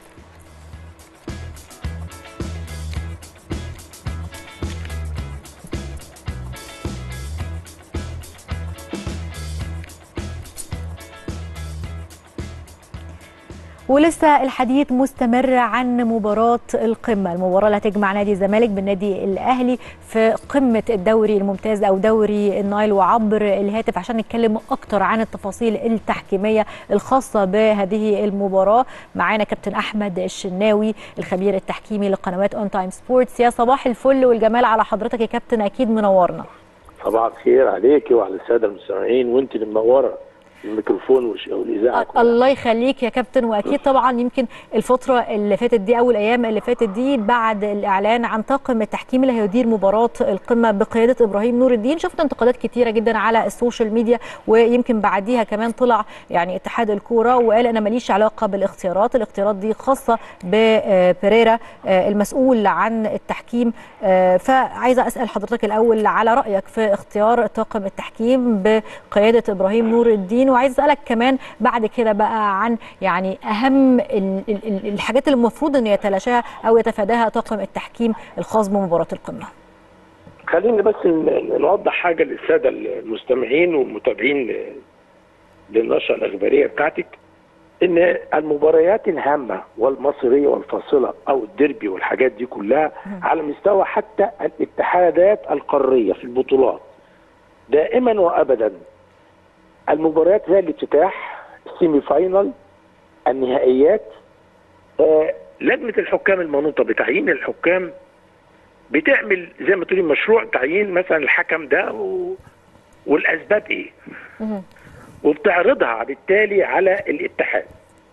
S1: ولسه الحديث مستمر عن مباراة القمة، المباراة اللي هتجمع نادي الزمالك بالنادي الأهلي في قمة الدوري الممتاز أو دوري النايل وعبر الهاتف عشان نتكلم أكتر عن التفاصيل التحكيمية الخاصة بهذه المباراة. معانا كابتن أحمد الشناوي الخبير التحكيمي لقنوات اون تايم سبورتس. يا صباح الفل والجمال على حضرتك يا كابتن، أكيد منورنا.
S4: صباح الخير عليكي وعلى السادة المستمعين، وأنت اللي منورة الميكروفون والاذاعه.
S1: الله يخليك يا كابتن. واكيد طبعا يمكن الفتره اللي فاتت دي او الايام اللي فاتت دي بعد الاعلان عن طاقم التحكيم اللي هيدير مباراه القمه بقياده ابراهيم نور الدين، شفنا انتقادات كتيره جدا على السوشيال ميديا، ويمكن بعديها كمان طلع يعني اتحاد الكوره وقال انا ماليش علاقه بالاختيارات، الاختيارات دي خاصه ببيريرا المسؤول عن التحكيم. فعايزه اسال حضرتك الاول على رايك في اختيار طاقم التحكيم بقياده ابراهيم نور الدين، وعايز اسالك كمان بعد كده بقى عن يعني اهم الحاجات اللي المفروض ان يتلاشاها او يتفاداها طاقم التحكيم الخاص بمباراه القمه.
S4: خليني بس نوضح حاجه للساده المستمعين والمتابعين للنشره الاخباريه بتاعتك، ان المباريات الهامه والمصيريه والفاصله او الديربي والحاجات دي كلها على مستوى حتى الاتحادات القاريه في البطولات دائما وابدا المباريات زي الافتتاح، السيمي فاينال، النهائيات، آه لجنه الحكام المنوطه بتعيين الحكام بتعمل زي ما تقولي مشروع تعيين مثلا الحكم ده و... والاسباب ايه؟ وبتعرضها بالتالي على الاتحاد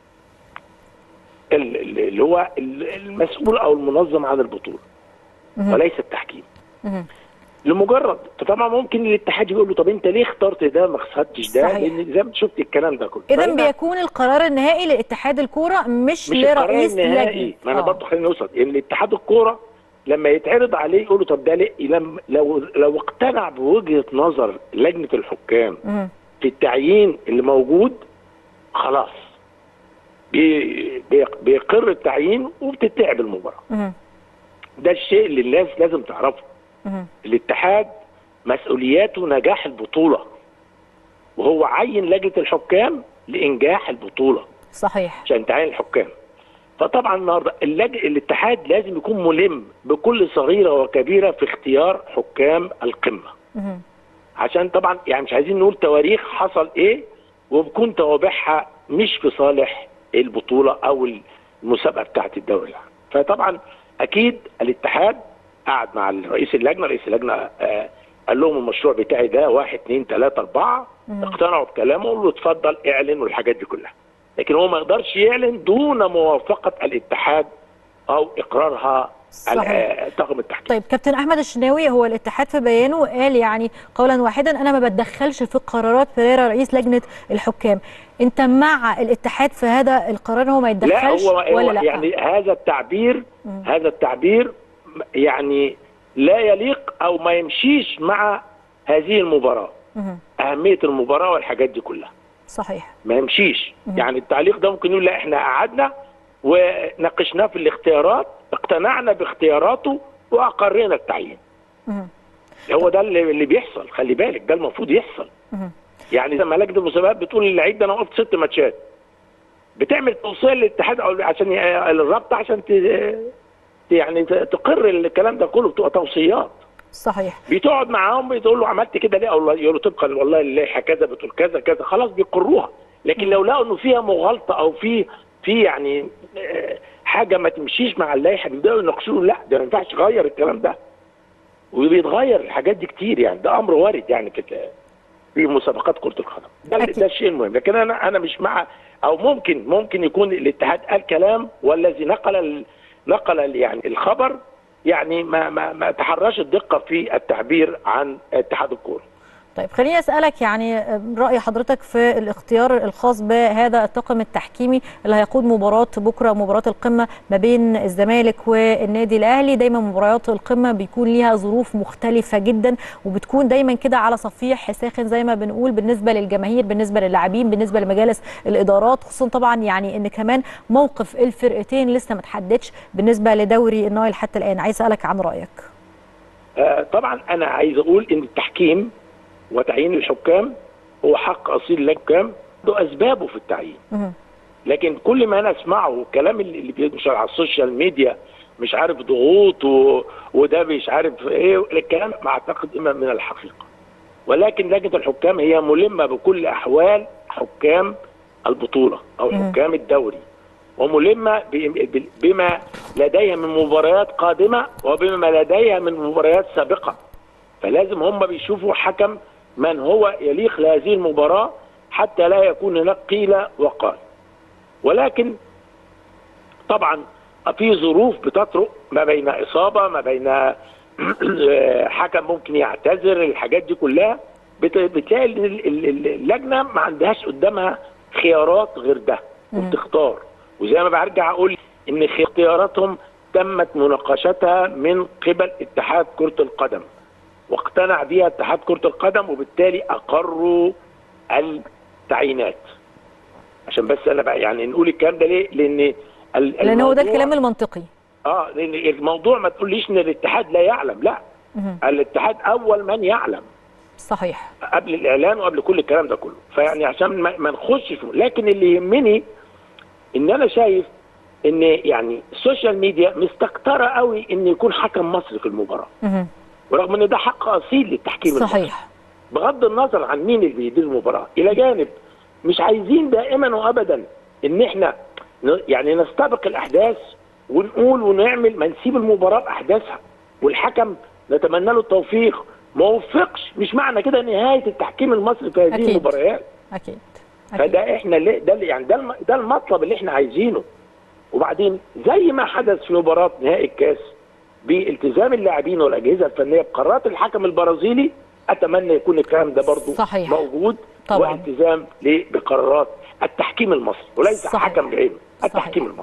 S4: اللي هو المسؤول او المنظم عن البطوله وليس التحكيم. لمجرد طبعا ممكن الاتحاد يقول له طب انت ليه اخترت ده ما اخترتش ده؟ لان زي ما شفت الكلام ده كله.
S1: اذا بيكون القرار النهائي لاتحاد الكوره مش,
S4: مش
S1: لرئيس
S4: لجنه. ما انا برضه خليني اوصل ان اتحاد الكوره لما يتعرض عليه يقول له طب ده ليه؟ لو لو اقتنع بوجهه نظر لجنه الحكام م. في التعيين اللي موجود خلاص بي بي بيقر التعيين وبتتلعب المباراه.
S1: مم.
S4: ده الشيء اللي الناس لازم تعرفه.
S1: مم.
S4: الاتحاد مسؤولياته نجاح البطوله، وهو عين لجنه الحكام لانجاح البطوله
S1: صحيح.
S4: عشان تعين الحكام. فطبعا النهارده اللج... الاتحاد لازم يكون ملم بكل صغيره وكبيره في اختيار حكام القمه.
S1: مم.
S4: عشان طبعا يعني مش عايزين نقول تواريخ حصل ايه وبكون توابعها مش في صالح البطوله او المسابقه بتاعت الدوري. فطبعا اكيد الاتحاد قعد مع رئيس اللجنه، رئيس اللجنه آه قال لهم المشروع بتاعي ده واحد اثنين ثلاثه اربعه، اقتنعوا بكلامه وقالوا له اتفضل اعلن والحاجات دي كلها. لكن هو ما يقدرش يعلن دون موافقه الاتحاد او اقرارها طاقم التحكيم.
S1: طيب كابتن احمد الشناوي، هو الاتحاد في بيانه قال يعني قولا واحدا انا ما بتدخلش في قرارات بيريرا رئيس لجنه الحكام. انت مع الاتحاد في هذا القرار هو ما يتدخلش
S4: لا هو
S1: ولا لا؟
S4: يعني هذا التعبير م. هذا التعبير يعني لا يليق او ما يمشيش مع هذه المباراه. م. اهميه المباراه والحاجات دي كلها.
S1: صحيح.
S4: ما يمشيش. م. يعني التعليق ده ممكن يقول لا احنا قعدنا وناقشناه في الاختيارات، اقتنعنا باختياراته واقرينا التعيين. هو ده اللي بيحصل، خلي بالك ده المفروض يحصل. مه. يعني لما لجنه المسابقات بتقول للعيب ده انا وقفت ست ماتشات، بتعمل توصيه للاتحاد او عشان الرابطه عشان ت... يعني تقر الكلام ده كله، بتبقى توصيات.
S1: صحيح.
S4: بتقعد معاهم بتقول له عملت كده ليه، او يقول له طبقا والله اللائحه كذا بتقول كذا كذا، خلاص بيقروها. لكن مه. لو لقوا انه فيها مغالطه او في في يعني حاجه ما تمشيش مع اللائحه بيبداوا يناقشوا، لا ده ما ينفعش غير الكلام ده. وبيتغير الحاجات دي كتير، يعني ده امر وارد يعني في في مسابقات كره القدم. ده, ده الشيء المهم. لكن انا انا مش مع، او ممكن ممكن يكون الاتحاد قال كلام والذي نقل نقل يعني الخبر يعني ما ما ما تحرش الدقه في التعبير عن اتحاد الكوره.
S1: طيب خليني اسالك يعني راي حضرتك في الاختيار الخاص بهذا الطاقم التحكيمي اللي هيقود مباراه بكره، مباراه القمه ما بين الزمالك والنادي الاهلي. دايما مباريات القمه بيكون ليها ظروف مختلفه جدا، وبتكون دايما كده على صفيح ساخن زي ما بنقول بالنسبه للجماهير، بالنسبه للاعبين، بالنسبه لمجالس الادارات، خصوصا طبعا يعني ان كمان موقف الفرقتين لسه ما اتحددش بالنسبه لدوري النايل حتى الان. عايز اسالك عن رايك.
S4: آه طبعا انا عايز اقول ان التحكيم وتعيين الحكام هو حق اصيل للحكام، له اسبابه في التعيين. لكن كل ما انا اسمعه الكلام اللي بينشر على السوشيال ميديا مش عارف ضغوط و... وده مش عارف ايه، الكلام ما اعتقد اما من الحقيقه. ولكن لجنه الحكام هي ملمه بكل احوال حكام البطوله او حكام الدوري، وملمه بما لديها من مباريات قادمه وبما لديها من مباريات سابقه. فلازم هم بيشوفوا حكم من هو يليق لهذه المباراة حتى لا يكون هناك قيل وقال. ولكن طبعا في ظروف بتطرق ما بين إصابة، ما بين حكم ممكن يعتذر، الحاجات دي كلها بتلاقي اللجنة ما عندهاش قدامها خيارات غير ده وبتختار. وزي ما برجع أقول إن اختياراتهم تمت مناقشتها من قبل اتحاد كرة القدم واقتنع بها اتحاد كرة القدم، وبالتالي أقروا التعيينات. عشان بس أنا بقى يعني نقول الكلام ده ليه؟ لأن
S1: لأن هو ده الكلام المنطقي.
S4: اه لأن الموضوع ما تقوليش إن الاتحاد لا يعلم، لا. مه. الاتحاد أول من يعلم.
S1: صحيح.
S4: قبل الإعلان وقبل كل الكلام ده كله، فيعني عشان ما نخشش. لكن اللي يهمني إن أنا شايف إن يعني السوشيال ميديا مستكترة قوي إن يكون حكم مصري في المباراة. مه. ورغم ان ده حق اصيل للتحكيم
S1: صحيح
S4: المصري. بغض النظر عن مين اللي بيدير المباراه، الى جانب مش عايزين دائما وابدا ان احنا يعني نستبق الاحداث ونقول ونعمل، ما نسيب المباراه باحداثها والحكم نتمنى له التوفيق، ما وفقش مش معنى كده نهايه التحكيم المصري في هذه أكيد. المباريات.
S1: اكيد.
S4: أكيد. فده احنا ده يعني ده ده المطلب اللي احنا عايزينه. وبعدين زي ما حدث في مباراه نهائي الكاس بالتزام اللاعبين والاجهزه الفنيه بقرارات الحكم البرازيلي، اتمنى يكون الكلام ده برضو صحيح. موجود طبعا. والتزام بقرارات التحكيم المصري وليس صحيح. حكم بعينه، التحكيم صحيح. المصري.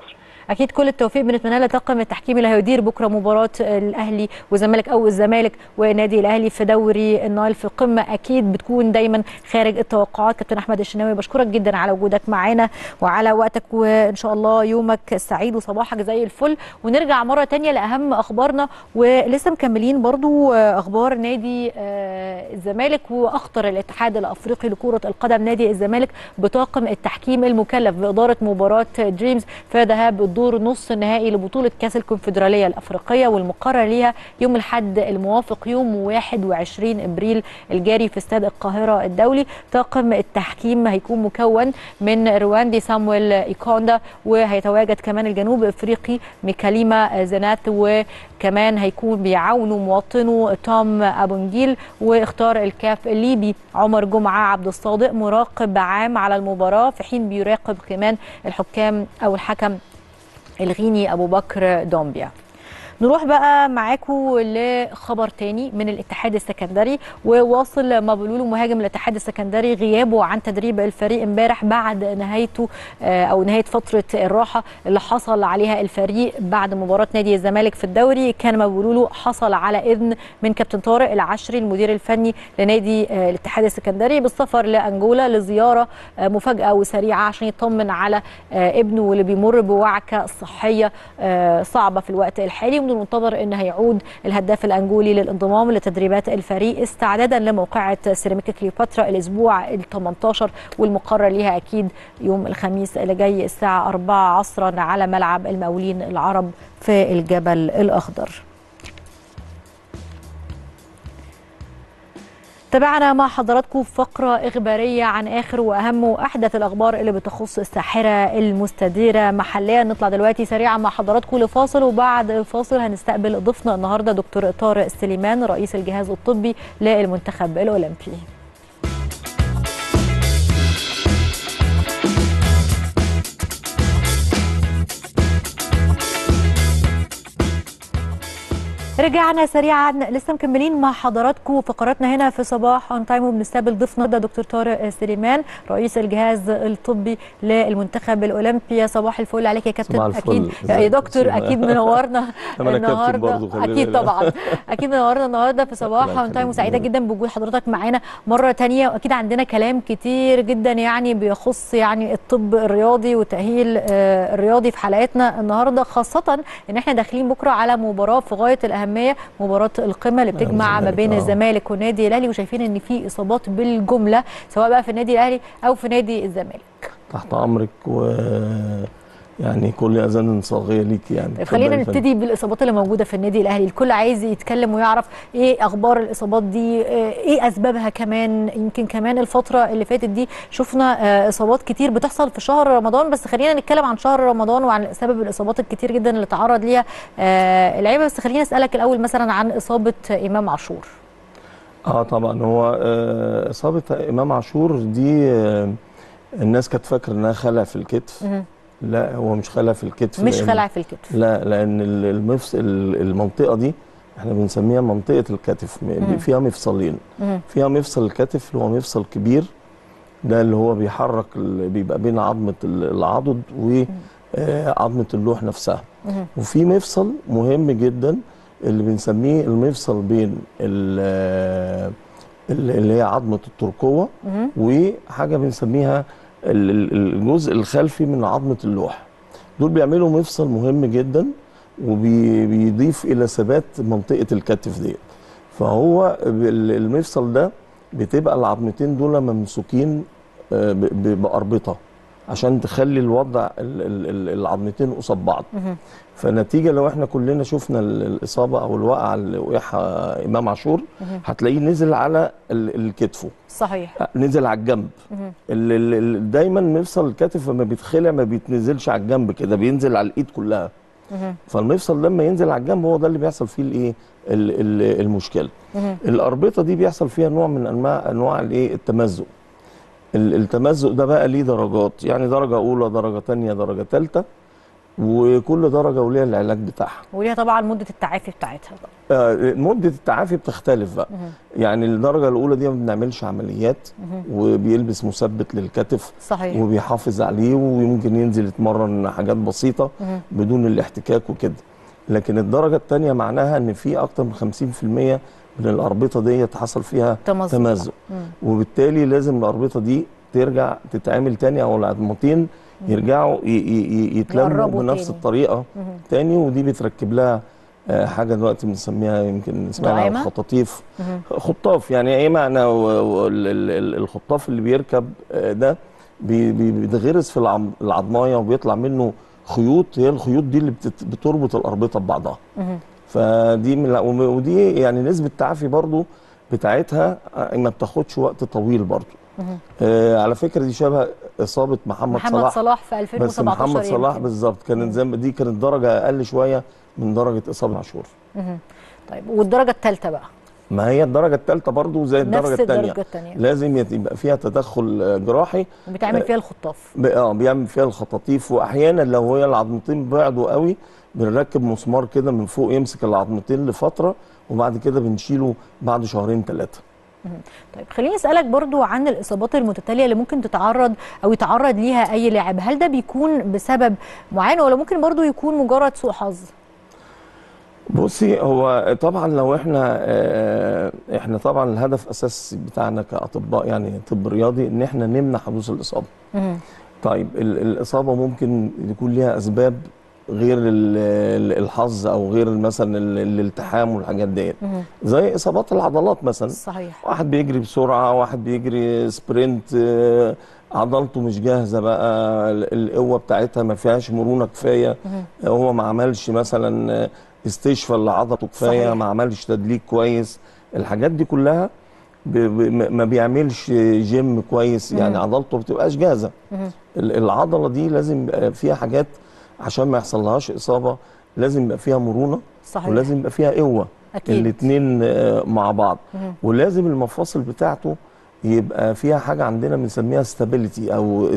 S1: اكيد كل التوفيق بنتمنى لطاقم التحكيم اللي هيدير بكره مباراه الاهلي والزمالك او الزمالك والنادي الاهلي في دوري النايل في قمه اكيد بتكون دايما خارج التوقعات. كابتن احمد الشناوي بشكرك جدا على وجودك معانا وعلى وقتك، وان شاء الله يومك سعيد وصباحك زي الفل. ونرجع مره ثانيه لاهم اخبارنا، ولسه مكملين برضو اخبار نادي الزمالك واخطر الاتحاد الافريقي لكره القدم نادي الزمالك بطاقم التحكيم المكلف باداره مباراه دريمز في ذهاب الدور نص النهائي لبطوله كاس الكونفدراليه الافريقيه والمقرر ليها يوم الاحد الموافق يوم واحد وعشرين ابريل الجاري في استاد القاهره الدولي. طاقم التحكيم هيكون مكون من رواندي سامويل ايكوندا، وهيتواجد كمان الجنوب افريقي ميكاليما زنات، وكمان هيكون بيعاونوا مواطنه توم ابونجيل، واختار الكاف الليبي عمر جمعه عبد الصادق مراقب عام على المباراه، في حين بيراقب كمان الحكام او الحكم الغيني ابو بكر دومبيا. نروح بقى معاكم لخبر تاني من الاتحاد السكندري، وواصل مبلول مهاجم الاتحاد السكندري غيابه عن تدريب الفريق امبارح بعد نهايته او نهايه فتره الراحه اللي حصل عليها الفريق بعد مباراه نادي الزمالك في الدوري. كان مبلول حصل على اذن من كابتن طارق العشري المدير الفني لنادي الاتحاد السكندري بالسفر لانجولا لزياره مفاجاه وسريعه عشان يطمن على ابنه واللي بيمر بوعكه صحيه صعبه في الوقت الحالي. من المنتظر ان هيعود الهداف الانجولي للانضمام لتدريبات الفريق استعدادا لموقعه سيراميكا كليوباترا الاسبوع ال ثمانية عشر، والمقرر ليها اكيد يوم الخميس اللي جاي الساعه أربعة عصرا على ملعب المقاولين العرب في الجبل الاخضر. تابعنا مع حضراتكم فقرة إخبارية عن آخر وأهم وأحدث الأخبار اللي بتخص الساحرة المستديرة محليا. نطلع دلوقتي سريعا مع حضراتكم لفاصل، وبعد الفاصل هنستقبل ضيفنا النهاردة دكتور طارق سليمان رئيس الجهاز الطبي للمنتخب الأولمبي. رجعنا سريعا، لسه مكملين مع حضراتكم فقراتنا هنا في صباح اون تايم، وبنستقبل ضيفنا ده دكتور طارق سليمان رئيس الجهاز الطبي للمنتخب الاولمبي. صباح الفل عليك يا كابتن. اكيد يا دكتور اكيد منورنا النهارده. اكيد طبعا اكيد منورنا النهارده في صباح اون تايم، وسعيده جدا بوجود حضرتك معانا مره ثانيه. واكيد عندنا كلام كتير جدا يعني بيخص يعني الطب الرياضي والتاهيل الرياضي في حلقتنا النهارده، خاصه ان احنا داخلين بكره على مباراه في غايه الاهميه، مباراه القمه اللي بتجمع ما بين الزمالك والنادي الاهلي، وشايفين ان في اصابات بالجمله سواء بقى في النادي الاهلي او في نادي الزمالك.
S5: تحت امرك، و يعني كل اذان صاغيه ليك. يعني
S1: خلينا نبتدي بالاصابات اللي موجوده في النادي الاهلي. الكل عايز يتكلم ويعرف ايه اخبار الاصابات دي، ايه اسبابها كمان. يمكن كمان الفتره اللي فاتت دي شفنا اصابات كتير بتحصل في شهر رمضان، بس خلينا نتكلم عن شهر رمضان وعن سبب الاصابات الكتير جدا اللي تعرض ليها اللعيبه. بس خلينا اسالك الاول مثلا عن اصابه امام عاشور.
S5: اه طبعا، هو اصابه امام عاشور دي الناس كانت فاكره انها خلع في الكتف. لا، هو مش خلع في الكتف.
S1: مش خلع في الكتف.
S5: لا، لان المفصل المنطقه دي احنا بنسميها منطقه الكتف. مم. فيها مفصلين. مم. فيها مفصل الكتف اللي هو مفصل كبير، ده اللي هو بيحرك بيبقى بين عظمه العضد وعظمه اللوح نفسها. مم. وفي مفصل مهم جدا اللي بنسميه المفصل بين اللي هي عظمه الترقوه وحاجه بنسميها الجزء الخلفي من عظمه اللوح. دول بيعملوا مفصل مهم جدا وبيضيف الى ثبات منطقه الكتف دي. فهو المفصل ده بتبقى العظمتين دول ممسوكين بأربطه عشان تخلي الوضع العظمتين قصاد بعض. فنتيجه لو احنا كلنا شفنا الاصابه او الوقعه اللي وقعها امام عاشور هتلاقيه نزل على الكتف.
S1: صحيح.
S5: نزل على الجنب. دايما مفصل الكتف لما بيتخلع ما بيتنزلش على الجنب كده، بينزل على الايد كلها. فالمفصل لما ينزل على الجنب هو ده اللي بيحصل فيه الايه المشكله. الاربطه دي بيحصل فيها نوع من انواع انواع الايه التمزق. التمزق ده بقى ليه درجات، يعني درجه اولى، درجه ثانيه، درجه ثالثه. وكل درجه وليها العلاج بتاعها.
S1: وليها طبعا مده التعافي بتاعتها بقى.
S5: آه مده التعافي بتختلف بقى. مه. يعني الدرجه الاولى دي ما بنعملش عمليات، مه. وبيلبس مثبت للكتف،
S1: صحيح،
S5: وبيحافظ عليه، ويمكن ينزل يتمرن حاجات بسيطه مه. بدون الاحتكاك وكده. لكن الدرجه الثانيه معناها ان في اكتر من خمسين في المية من الاربطه دي حصل فيها تمزق, تمزق. وبالتالي لازم الاربطه دي ترجع تتعمل تاني، او العظمتين يرجعوا يتلموا بنفس تاني. الطريقه مم. تاني، ودي بتركب لها حاجه دلوقتي بنسميها يمكن اسمها الخطاطيف. خطاف يعني ايه معنى الخطاف؟ اللي بيركب ده بيتغرس في العظمايه وبيطلع منه خيوط، هي الخيوط دي اللي بتربط الاربطه ببعضها. مم. فدي من ودي يعني نسبه التعافي برضو بتاعتها ما بتاخدش وقت طويل برضو. آه على فكره دي شبه اصابه محمد,
S1: محمد
S5: صلاح
S1: محمد صلاح في ألفين وسبعتاشر.
S5: بس محمد صلاح بالظبط كانت زي دي كانت درجه اقل شويه من درجه اصابه عاشور.
S1: طيب والدرجه الثالثه بقى؟
S5: ما هي الدرجه الثالثه برضو زي الدرجه الثانيه، لازم يبقى فيها تدخل جراحي
S1: بتعمل فيها الخطاف.
S5: اه بيعمل فيها الخطاطيف، واحيانا لو هي العظمتين بعدوا قوي بنركب مسمار كده من فوق يمسك العظمتين لفتره، وبعد كده بنشيله بعد شهرين ثلاثه.
S1: طيب خليني اسالك برضو عن الاصابات المتتاليه اللي ممكن تتعرض او يتعرض ليها اي لاعب، هل ده بيكون بسبب معين ولا ممكن برضو يكون مجرد سوء حظ؟
S5: بصي، هو طبعا لو احنا اه احنا طبعا الهدف اساسي بتاعنا كاطباء يعني طب رياضي ان احنا نمنع حدوث الاصابه. مم. طيب الاصابه ممكن يكون ليها اسباب غير الحظ او غير مثلا الالتحام والحاجات ديت، زي اصابات العضلات مثلا.
S1: صحيح.
S5: واحد بيجري بسرعه، واحد بيجري سبرنت، عضلته مش جاهزه بقى، القوه بتاعتها ما فيهاش مرونه كفايه، هو ما عملش مثلا استشفاء لعضلته كفايه، ما عملش تدليك كويس، الحاجات دي كلها ما بيعملش جيم كويس، يعني عضلته ما بتبقاش جاهزه. العضله دي لازم يبقى فيها حاجات عشان ما يحصلهاش اصابه، لازم يبقى فيها مرونه. صحيح. ولازم يبقى فيها قوه، الاثنين مع بعض. مم. ولازم المفاصل بتاعته يبقى فيها حاجه عندنا بنسميها ستابيليتي او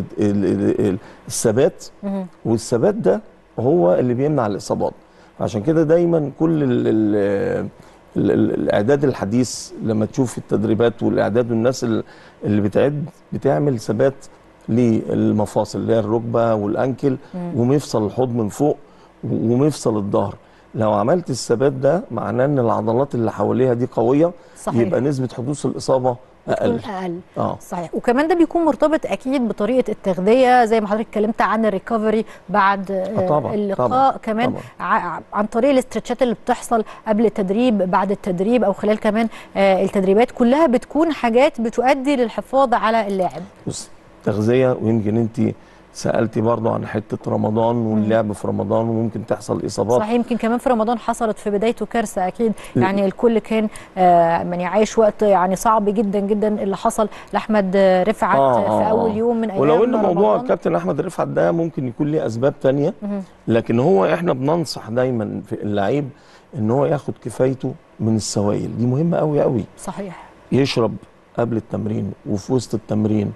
S5: الثبات، والثبات ده هو اللي بيمنع الاصابات. عشان كده دايما كل ال ال الاعداد الحديث لما تشوف التدريبات والاعداد والناس اللي بتعد بتعمل ثبات للمفاصل اللي هي الركبه والانكل ومفصل الحوض من فوق ومفصل الظهر. لو عملت الثبات ده معناه ان العضلات اللي حواليها دي قويه. صحيح. يبقى نسبه حدوث الاصابه اقل.
S1: اقل. اه صحيح. وكمان ده بيكون مرتبط اكيد بطريقه التغذيه زي ما حضرتك اتكلمت عن الريكفري بعد
S5: آه طبعًا. اللقاء.
S1: طبعًا. كمان طبعًا. عن طريق الاسترتشات اللي بتحصل قبل التدريب، بعد التدريب، او خلال كمان آه التدريبات، كلها بتكون حاجات بتؤدي للحفاظ على اللاعب.
S5: بص، تغذيه، ويمكن انت سالتي برضو عن حته رمضان واللعب في رمضان وممكن تحصل اصابات.
S1: صحيح. يمكن كمان في رمضان حصلت في بدايته كارثه اكيد، يعني الكل كان آه يعني عايش وقت يعني صعب جدا جدا اللي حصل لاحمد رفعت آه في اول يوم من ايام
S5: ولو ان موضوع الكابتن احمد رفعت ده ممكن يكون ليه اسباب ثانيه، لكن هو احنا بننصح دايما في اللعيب ان هو ياخد كفايته من السوائل، دي مهمه قوي قوي.
S1: صحيح.
S5: يشرب قبل التمرين وفي وسط التمرين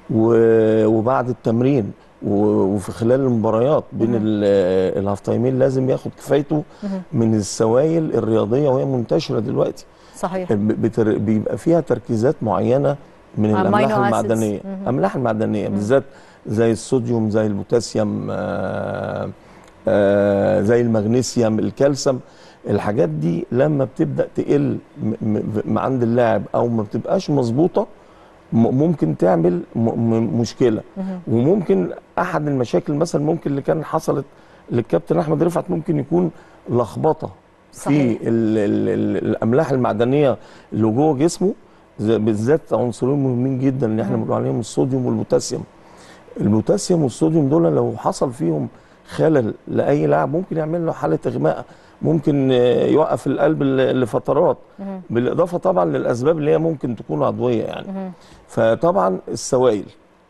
S5: وبعد التمرين وفي خلال المباريات بين الهاف تايمين، لازم ياخد كفايته من السوائل الرياضيه وهي منتشره دلوقتي.
S1: صحيح.
S5: بيبقى فيها تركيزات معينه من الاملاح المعدنيه، الاملاح المعدنيه بالذات زي الصوديوم، زي البوتاسيوم، آآ آآ زي المغنيسيوم، الكالسيوم. الحاجات دي لما بتبدا تقل عند اللاعب او ما بتبقاش مظبوطه ممكن تعمل مشكله. وممكن احد المشاكل مثلا ممكن اللي كان حصلت للكابتن احمد رفعت ممكن يكون لخبطه في ال ال ال الاملاح المعدنيه اللي جوه جسمه، بالذات عنصرين مهمين جدا اللي احنا بنقول عليهم الصوديوم والبوتاسيوم. البوتاسيوم والصوديوم دول لو حصل فيهم خلل لاي لاعب ممكن يعمل له حاله اغماء، ممكن يوقف القلب لفترات، بالاضافه طبعا للاسباب اللي هي ممكن تكون عضويه يعني. فطبعا السوائل،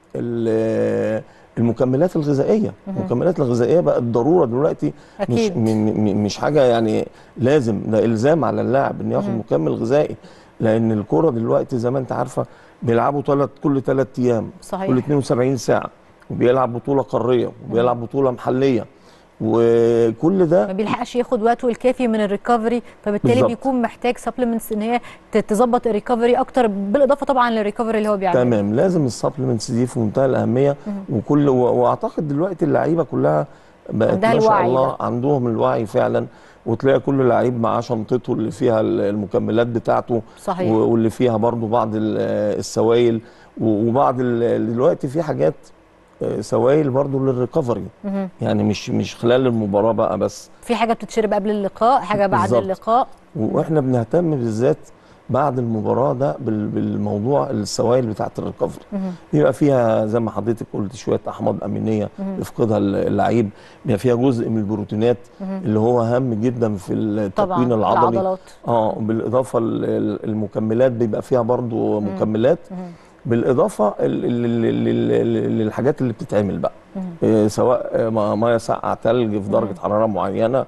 S5: المكملات الغذائيه، المكملات الغذائيه بقت ضروره دلوقتي. أكيد. مش مش حاجه يعني لازم، ده الزام على اللاعب انه ياخد مكمل غذائي، لان الكره دلوقتي زي ما انت عارفه بيلعبوا ثلاث كل ثلاث ايام.
S1: صحيح.
S5: كل اثنين وسبعين ساعه، وبيلعب بطوله قاريه وبيلعب بطوله محليه. وكل ده
S1: ما بيلحقش ياخد وقته الكافي من الريكفري، فبالتالي
S5: بالزبط.
S1: بيكون محتاج سبلمنتس ان هي تظبط الريكفري اكتر، بالاضافه طبعا للريكفري اللي هو بيعمله.
S5: تمام، لازم السبلمنتس دي في منتهى الاهميه. وكل واعتقد دلوقتي اللعيبه كلها بقت ما شاء الله ده. عندهم الوعي فعلا، وتلاقي كل لعيب معاه شنطته اللي فيها المكملات بتاعته.
S1: صحيح.
S5: واللي فيها برضو بعض السوائل، وبعض دلوقتي في حاجات سوائل برضو للريكفري، يعني مش مش خلال المباراه بقى بس،
S1: في حاجه بتتشرب قبل اللقاء، حاجه بعد بالزبط. اللقاء.
S5: واحنا بنهتم بالذات بعد المباراه ده بالموضوع السوائل بتاعه الريكفري، بيبقى فيها زي ما حضرتك قلت شويه احماض امينيه يفقدها اللعيب، بيبقى فيها جزء من البروتينات اللي هو هام جدا في التكوين العضلي.
S1: العضلات.
S5: اه بالاضافه المكملات بيبقى فيها برضو مكملات، بالاضافه للحاجات اللي بتتعمل بقى، سواء ميه ساقعه، ثلج في درجه حراره معينه،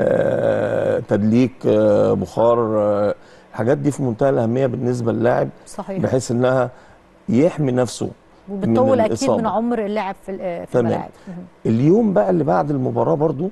S5: تدليك، بخار، الحاجات دي في منتهى الاهميه بالنسبه للاعب.
S1: صحيح.
S5: بحيث انها يحمي نفسه
S1: وبتطول اكيد من عمر اللاعب في في الملاعب.
S5: اليوم بقى اللي بعد المباراه برضو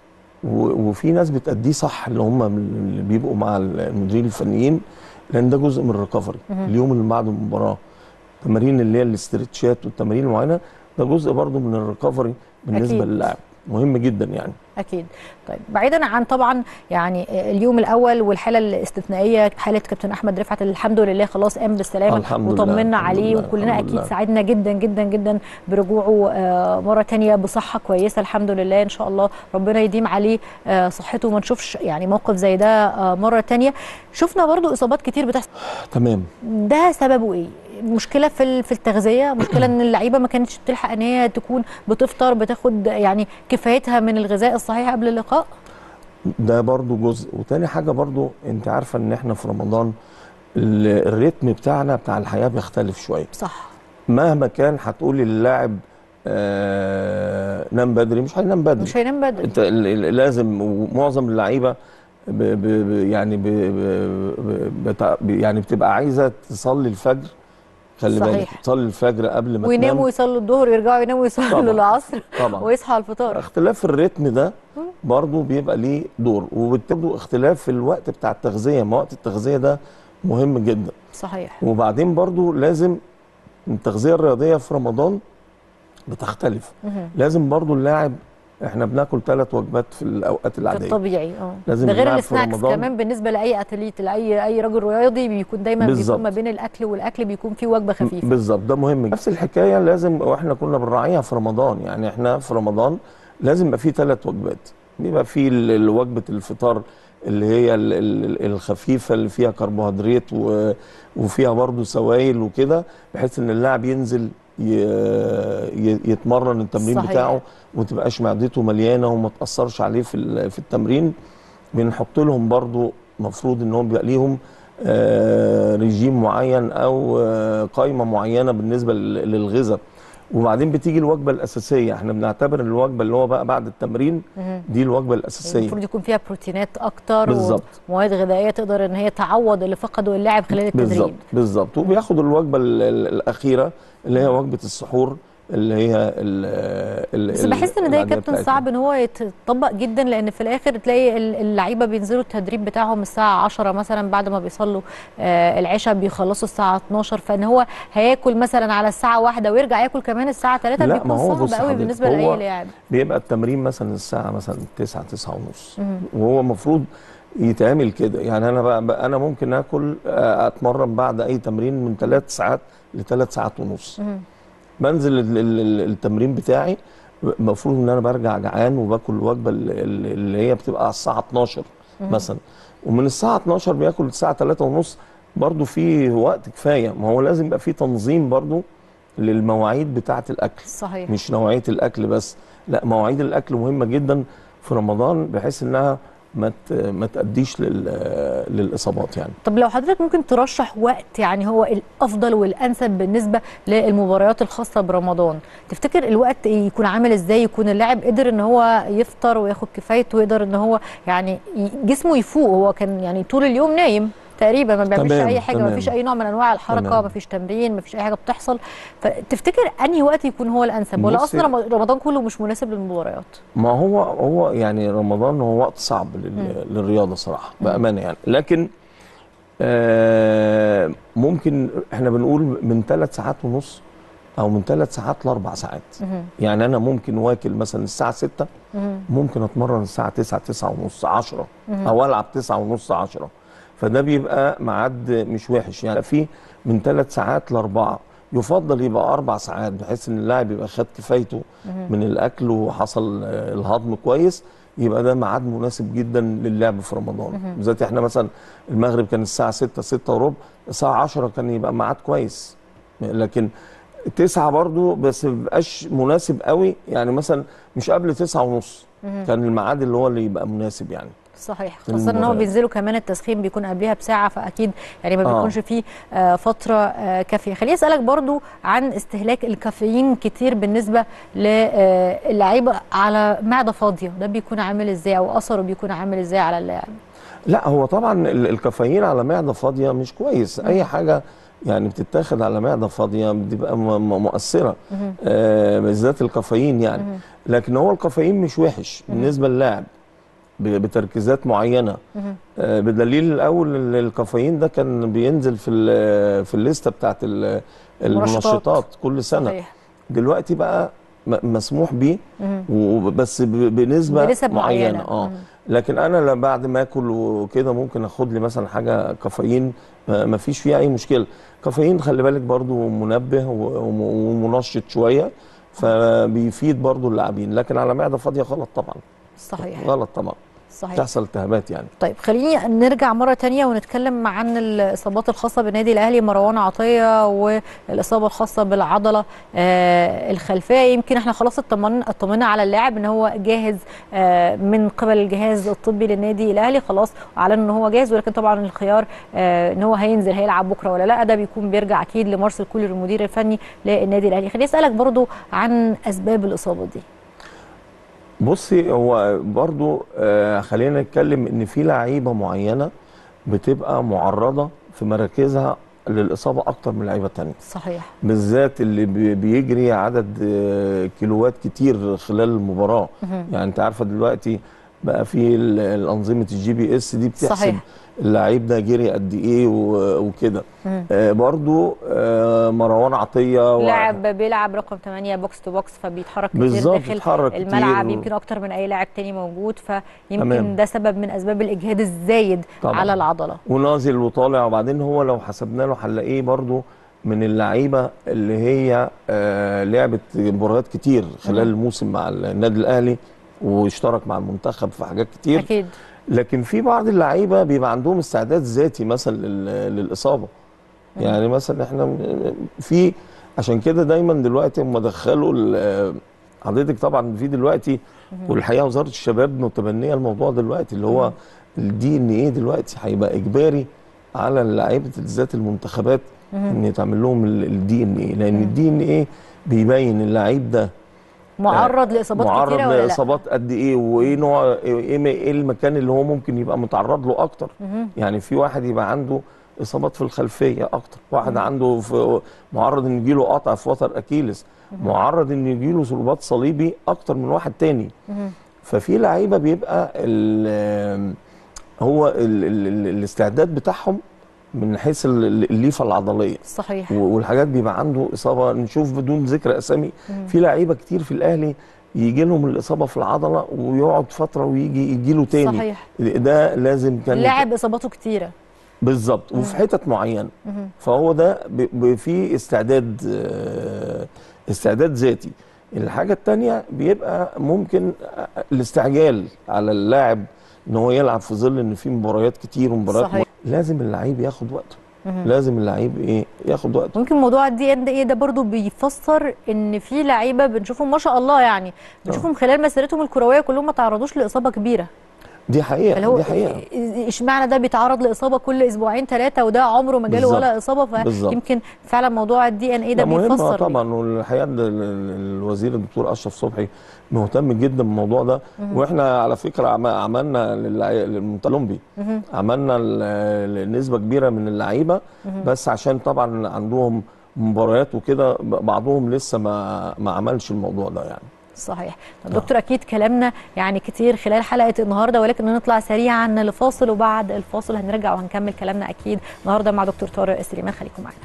S5: وفي ناس بتأديه صح، اللي هم اللي بيبقوا مع المديرين الفنيين، لان ده جزء من الريكفري. اليوم اللي بعد المباراه التمارين اللي هي الاسترتشات والتمارين المعينه، ده جزء برضو من الريكفري بالنسبه للاعب، مهم جدا يعني.
S1: اكيد. طيب بعيدا عن طبعا يعني اليوم الاول والحاله الاستثنائيه، حاله كابتن احمد رفعت اللي الحمد لله خلاص قام بالسلامه وطمنا عليه، وكلنا اكيد سعدنا جدا جدا جدا برجوعه مره ثانيه بصحه كويسه الحمد لله. ان شاء الله ربنا يديم عليه صحته وما نشوفش يعني موقف زي ده مره ثانيه. شفنا برضو اصابات كتير بتحصل.
S5: تمام.
S1: ده سببه ايه؟ مشكله في في التغذيه، مشكله ان اللعيبه ما كانتش بتلحق ان هي تكون بتفطر، بتاخد يعني كفايتها من الغذاء الصحيح قبل اللقاء.
S5: ده برضو جزء. وتاني حاجه برضو انت عارفه ان احنا في رمضان الريتم بتاعنا بتاع الحياه بيختلف شويه.
S1: صح.
S5: مهما كان هتقولي للاعب آه نام بدري، مش هينام بدري،
S1: مش هينام بدري.
S5: انت لازم. ومعظم اللعيبه ب ب يعني ب ب يعني بتبقى عايزه تصلي الفجر، خلي بالك تصلي الفجر قبل ما تنام،
S1: ويناموا ويصلوا الظهر، يرجعوا يناموا ويصلوا العصر ويصحوا على الفطار.
S5: اختلاف الريتم ده برضه بيبقى ليه دور، وبتبدو اختلاف في الوقت بتاع التغذيه، ما وقت التغذيه ده مهم جدا.
S1: صحيح.
S5: وبعدين برضه لازم التغذيه الرياضيه في رمضان بتختلف. لازم برضه اللاعب، احنا بناكل ثلاث وجبات في الاوقات العاديه
S1: الطبيعي. اه
S5: لازم
S1: ده غير السناكس كمان بالنسبه لاي اتليت، لاي اي راجل رياضي بيكون دايما بالزبط. بيكون ما بين الاكل والاكل بيكون في وجبه خفيفه.
S5: بالظبط، ده مهم. نفس الحكايه لازم، واحنا كنا بنراعيها في رمضان، يعني احنا في رمضان لازم يبقى في ثلاث وجبات، بيبقى في وجبه الفطار اللي هي الخفيفه اللي فيها كربوهيدرات وفيها برضه سوائل وكده، بحيث ان اللاعب ينزل يتمرن التمرين صحيح. بتاعه ومتبقاش معدته مليانه وما تاثرش عليه في في التمرين. بنحط لهم برضو مفروض انهم بيبقى ليهم ريجيم معين او قائمه معينه بالنسبه للغذاء. وبعدين بتيجي الوجبه الاساسيه، احنا بنعتبر الوجبه اللي هو بقى بعد التمرين دي الوجبه الاساسيه،
S1: المفروض يكون فيها بروتينات اكتر ومواد غذائيه تقدر ان هي تعوض اللي فقده اللاعب خلال التدريب.
S5: بالظبط بالظبط. وبياخد الوجبه الاخيره اللي هي وجبه السحور، اللي هي ال
S1: بس بحس ان ده يا كابتن صعب ان هو يتطبق جدا، لان في الاخر تلاقي اللعيبه بينزلوا التدريب بتاعهم الساعه عشرة مثلا، بعد ما بيصلوا آه العشاء بيخلصوا الساعه اتناشر، فان هو هياكل مثلا على الساعه واحدة ويرجع ياكل كمان الساعه تلاتة، بيكون صعب قوي بالنسبه لاي لاعب.
S5: بيبقى التمرين مثلا الساعه مثلا تسعة تسعة ونص، وهو المفروض يتعمل كده. يعني انا بقى, بقى انا ممكن اكل اتمرن بعد اي تمرين من ثلاث ساعات لثلاث ساعات ونص. بنزل التمرين بتاعي، المفروض ان انا برجع جعان وباكل الوجبه اللي هي بتبقى على الساعه اتناشر مثلا، ومن الساعه اتناشر بياكل الساعه تلاتة ونص. برضو في وقت كفايه، ما هو لازم يبقى في تنظيم برضو للمواعيد بتاعه الاكل.
S1: صحيح.
S5: مش نوعيه الاكل بس، لا مواعيد الاكل مهمه جدا في رمضان، بحيث انها ما ما تأديش للاصابات يعني.
S1: طب لو حضرتك ممكن ترشح وقت يعني هو الافضل والانسب بالنسبه للمباريات الخاصه برمضان، تفتكر الوقت يكون عامل ازاي؟ يكون اللاعب قدر ان هو يفطر وياخد كفايته ويقدر ان هو يعني جسمه يفوق، هو كان يعني طول اليوم نايم. تقريبا ما بيعملش
S5: تمام
S1: اي حاجه، ما
S5: تمام.
S1: فيش اي نوع من انواع الحركه، ما فيش تمرين، ما فيش اي حاجه بتحصل. فتفتكر انهي وقت يكون هو الانسب، ولا اصلا رمضان كله مش مناسب للمباريات؟
S5: ما هو هو يعني رمضان هو وقت صعب للرياضه صراحه بامانه يعني، لكن آه ممكن احنا بنقول من ثلاث ساعات ونص او من ثلاث ساعات لاربع ساعات. مم. يعني انا ممكن واكل مثلا الساعه ستة، مم. ممكن اتمرن الساعه تسعة، تسعة ونص، عشرة، مم. او العب تسعة ونص، عشرة. فده بيبقى ميعاد مش وحش يعني. في من ثلاث ساعات لاربعه، يفضل يبقى اربع ساعات بحيث ان اللاعب يبقى خد كفايته من الاكل وحصل الهضم كويس، يبقى ده ميعاد مناسب جدا للعب في رمضان. بالذات احنا مثلا المغرب كان الساعه ستة، ستة وربع، الساعه عشرة كان يبقى ميعاد كويس. لكن تسعة برضو بس ما بيبقاش مناسب قوي يعني، مثلا مش قبل تسعة ونص كان الميعاد اللي هو اللي يبقى مناسب يعني.
S1: صحيح، خاصة ان هو بينزلوا كمان التسخين بيكون قبلها بساعة، فاكيد يعني ما بيكونش آه. فيه آه فترة آه كافية. خليني اسألك برضو عن استهلاك الكافيين كتير بالنسبة للعيبة على معدة فاضية، ده بيكون عامل ازاي او اثره بيكون عامل ازاي على اللاعب؟
S5: لا هو طبعا الكافيين على معدة فاضية مش كويس. اي حاجة يعني بتتاخد على معدة فاضية بتبقى مؤثرة، آه بالذات الكافيين يعني. لكن هو الكافيين مش وحش بالنسبة للاعب بتركيزات معينه، آه بدليل الاول الكافيين ده كان بينزل في في الليسته بتاعت المنشطات كل سنه. صحيح. دلوقتي بقى مسموح بيه وبس بنسبه معينه, معينة. اه لكن انا بعد ما اكل وكده ممكن اخد لي مثلا حاجه كافيين ما فيش فيها اي مشكله. كافيين خلي بالك برضو منبه ومنشط شويه، فبيفيد برضو اللاعبين، لكن على معده فاضيه غلط طبعا.
S1: صحيح،
S5: غلط طبعا، صحيح، تحصل التهابات يعني.
S1: طيب خليني نرجع مره ثانيه ونتكلم عن الاصابات الخاصه بالنادي الاهلي. مروان عطيه والاصابه الخاصه بالعضله آه الخلفيه، يمكن احنا خلاص اطمنا اطمنا على اللاعب ان هو جاهز آه من قبل الجهاز الطبي للنادي الاهلي، خلاص اعلن ان هو جاهز، ولكن طبعا الخيار آه ان هو هينزل هيلعب بكره ولا لا، ده بيكون بيرجع اكيد لمارسيل كولر المدير الفني للنادي الاهلي. خليني اسالك برضو عن اسباب الاصابه دي.
S5: بصي هو برضو آه خلينا نتكلم ان في لعيبه معينه بتبقى معرضه في مراكزها للاصابه اكتر من لعيبه ثانيه.
S1: صحيح،
S5: بالذات اللي بيجري عدد آه كيلوات كتير خلال المباراه. يعني انت عارفه دلوقتي بقى في الانظمه الجي بي اس دي بتحسب صحيح. اللعيب ده جري قد ايه وكده. آه برضو آه مروان عطيه
S1: لاعب و... بيلعب رقم ثمانية بوكس تو بوكس، فبيتحرك كتير داخل الملعب كتير. يمكن اكتر من اي لاعب تاني موجود، فيمكن أمام. ده سبب من اسباب الاجهاد الزايد طبعا على العضله،
S5: ونازل وطالع. وبعدين هو لو حسبنا له هنلاقيه برضو من اللعيبه اللي هي آه لعبت مباريات كتير خلال الموسم مع النادي الاهلي، واشترك مع المنتخب في حاجات كتير
S1: اكيد.
S5: لكن في بعض اللعيبه بيبقى عندهم استعداد ذاتي مثلا للاصابه. يعني مثلا احنا في عشان كده دايما دلوقتي هم دخلوا حضرتك طبعا في دلوقتي، والحقيقه وزاره الشباب متبنيه الموضوع دلوقتي اللي هو الدي ان ايه دلوقتي هيبقى اجباري على لعيبه ذات المنتخبات ان يتعمل لهم الدي ان ايه، لان الدي ان ايه بيبين اللعيب ده
S1: معرض لاصابات
S5: معرض
S1: كتيره ولا لا،
S5: لاصابات قد ايه، وايه نوع ايه, إيه المكان اللي هو ممكن يبقى متعرض له اكتر. يعني في واحد يبقى عنده اصابات في الخلفيه اكتر، واحد مم. عنده في معرض ان يجيله قطع في وتر اكيلس، معرض ان يجيله رباط صليبي اكتر من واحد تاني. مم. ففي لعيبه بيبقى ال هو ال ال الاستعداد بتاعهم من حيث الليفه العضليه
S1: صحيح،
S5: والحاجات بيبقى عنده اصابه. نشوف بدون ذكر اسامي في لعيبه كتير في الاهلي يجي لهم الاصابه في العضله ويقعد فتره ويجي يجي له تاني.
S1: صحيح،
S5: ده لازم كان
S1: اللاعب اصاباته كتيره
S5: بالظبط وفي حتت معينه، فهو ده في استعداد استعداد ذاتي. الحاجه الثانيه بيبقى ممكن الاستعجال على اللاعب ان هو يلعب في ظل ان في مباريات كتير ومباريات م... لازم اللعيب ياخد وقته. لازم اللعيب ايه ياخد وقته.
S1: ممكن موضوع الدي ان ايه ده برضو بيفسر ان في لعيبه بنشوفهم ما شاء الله يعني بنشوفهم خلال مسيرتهم الكرويه كلهم ما تعرضوش لاصابه كبيره.
S5: دي حقيقه دي حقيقه.
S1: اشمعنى ده بيتعرض لاصابه كل اسبوعين ثلاثه وده عمره ما جاله ولا اصابه؟ فيمكن فعلا موضوع الدي ان اي ده بيفسر
S5: طبعا. والحقيقه الوزير الدكتور اشرف صبحي مهتم جدا بالموضوع ده. واحنا على فكره عملنا للمنتخب الاولمبي عملنا نسبه كبيره من اللعيبه، بس عشان طبعا عندهم مباريات وكده بعضهم لسه ما ما عملش الموضوع ده يعني.
S1: صحيح. دكتور اكيد كلامنا يعني كتير خلال حلقه النهارده، ولكن نطلع سريعا لفاصل وبعد الفاصل هنرجع وهنكمل كلامنا اكيد النهارده مع دكتور طارق سليمان. خليكم معانا.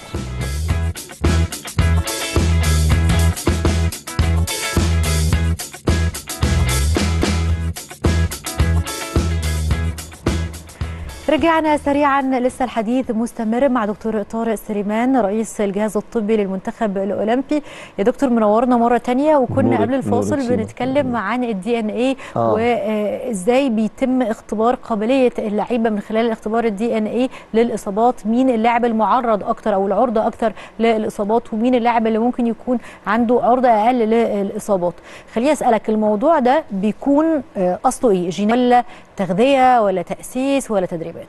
S1: رجعنا سريعا، لسه الحديث مستمر مع دكتور طارق سليمان رئيس الجهاز الطبي للمنتخب الاولمبي. يا دكتور منورنا مره ثانيه، وكنا قبل الفاصل بنتكلم عن الدي ان اي وازاي بيتم اختبار قابليه اللعيبه من خلال اختبار الدي ان اي للاصابات، مين اللاعب المعرض اكتر او العرضه اكتر للاصابات ومين اللاعب اللي ممكن يكون عنده عرضه اقل للاصابات. خليني اسالك، الموضوع ده بيكون اصله ايه؟ جين ولا تغذيه ولا تاسيس ولا تدريبات؟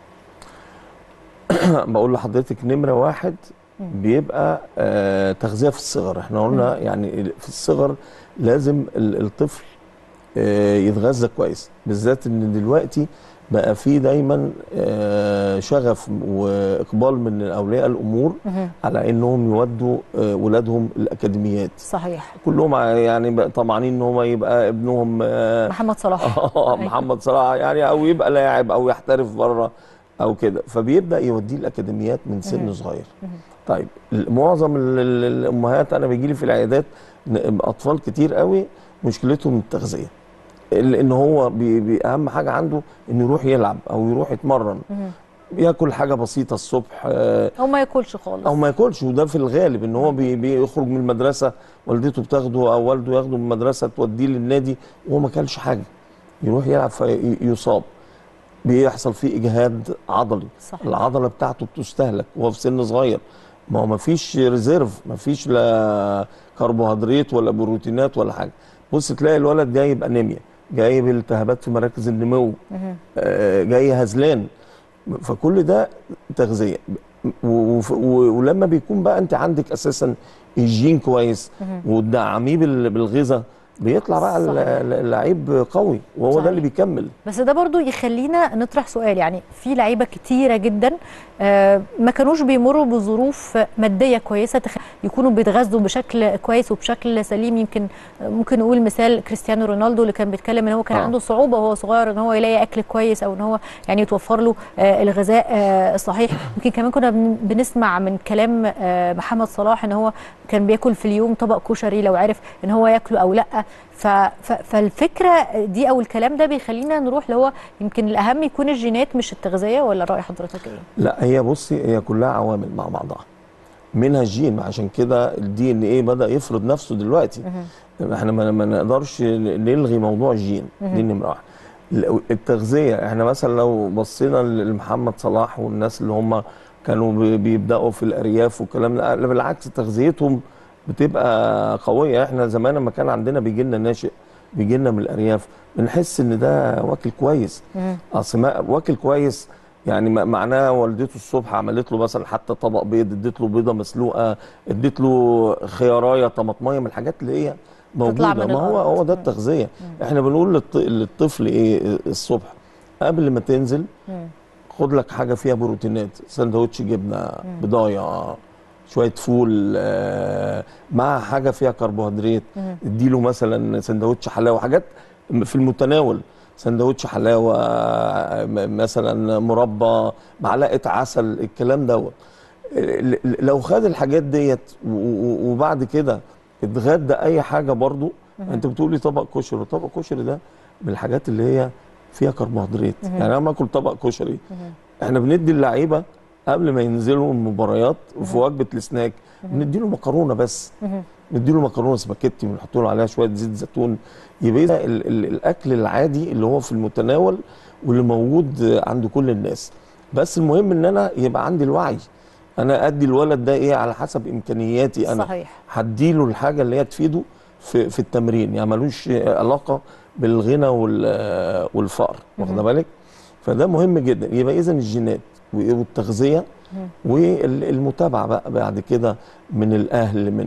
S5: بقول لحضرتك نمره واحد بيبقى آه تغذيه في الصغر. احنا قلنا يعني في الصغر لازم الطفل آه يتغذى كويس، بالذات ان دلوقتي بقى في دايما آه شغف واقبال من اولياء الامور على انهم يودوا آه ولادهم الاكاديميات.
S1: صحيح.
S5: كلهم يعني طمعانين ان هم يبقى ابنهم آه
S1: محمد صلاح
S5: اه محمد صلاح يعني، او يبقى لاعب او يحترف بره او كده، فبيبدا يوديه الاكاديميات من سن صغير. طيب معظم الامهات انا بيجي لي في العيادات اطفال كتير قوي مشكلتهم التغذيه، لان هو بي بي اهم حاجه عنده انه يروح يلعب او يروح يتمرن، ياكل حاجه بسيطه الصبح
S1: او ما ياكلش خالص
S5: او ما ياكلش. وده في الغالب ان هو بي بيخرج من المدرسه والدته بتاخده او والده ياخده من المدرسه توديه للنادي وهو ما كلش حاجه، يروح يلعب فيصاب، بيحصل فيه اجهاد عضلي. صحيح. العضله بتاعته بتستهلك وهو في سن صغير، ما هو ما فيش ريزيرف، ما فيش لا كربوهيدرات ولا بروتينات ولا حاجه. بص تلاقي الولد جايب انيميا، جايب التهابات في مراكز النمو، آه جاي هزلان، فكل ده تغذيه. ولما بيكون بقى انت عندك اساسا الجين كويس وتدعميه بالغذاء بيطلع بقى اللعيب قوي، وهو صحيح. ده اللي بيكمل.
S1: بس ده برضو يخلينا نطرح سؤال، يعني في لعيبه كتيره جدا آه ما كانوش بيمروا بظروف ماديه كويسه يكونوا بيتغذوا بشكل كويس وبشكل سليم. يمكن ممكن نقول مثال كريستيانو رونالدو اللي كان بيتكلم ان هو كان آه. عنده صعوبه وهو صغير ان هو يلاقي اكل كويس او ان هو يعني يتوفر له آه الغذاء آه الصحيح. يمكن كمان كنا بنسمع من كلام آه محمد صلاح ان هو كان بياكل في اليوم طبق كشري لو عرف ان هو ياكله او لا. فالفكره دي او الكلام ده بيخلينا نروح اللي هو يمكن الاهم يكون الجينات مش التغذيه، ولا راي حضرتك ايه؟
S5: لا هي بصي هي كلها عوامل مع بعضها، منها الجين، عشان كده الدي ان ايه بدا يفرض نفسه دلوقتي. احنا ما نقدرش نلغي موضوع الجين دي نمره واحد. التغذيه احنا مثلا لو بصينا لمحمد صلاح والناس اللي هم كانوا بيبداوا في الارياف والكلام ده، بالعكس تغذيتهم بتبقى قويه. احنا زمان لما كان عندنا بيجي لنا ناشئ بيجي لنا من الارياف بنحس ان ده واكل كويس. اصل واكل كويس يعني معناه والدته الصبح عملت له مثلا حتى طبق بيض، اديت له بيضه مسلوقه، اديت له خيارايه طماطميه من الحاجات اللي هي موجوده. ما هو هو ده التغذيه. احنا بنقول للطفل ايه الصبح قبل ما تنزل خد لك حاجه فيها بروتينات، سندوتش جبنه، بضايه، شويه فول آه مع حاجه فيها كربوهيدرات، اديله مثلا سندوتش حلاوه، حاجات في المتناول، سندوتش حلاوه مثلا، مربى، معلقه عسل، الكلام دوت. لو خد الحاجات ديت وبعد كده اتغدى اي حاجه برضو، انت بتقولي طبق كشري، طبق كشري ده من الحاجات اللي هي فيها كربوهيدرات. يعني انا لما اكل طبق كشري احنا بندي اللعيبه قبل ما ينزلوا المباريات وفي وجبه السناك بندي له مكرونه بس، ندي له مكرونه سباكيتي ونحط له عليها شويه زيت زيتون، يبقى ده ال ال الاكل العادي اللي هو في المتناول واللي موجود عند كل الناس. بس المهم ان انا يبقى عندي الوعي، انا ادي الولد ده ايه على حسب امكانياتي انا.
S1: صحيح.
S5: هديله الحاجه اللي هي تفيده في في التمرين، يعني ملوش علاقه بالغنى والفقر، واخده بالك؟ فده مهم جدا. يبقى اذا الجينات والتغذيه والمتابعه بقى بعد كده من الاهل، من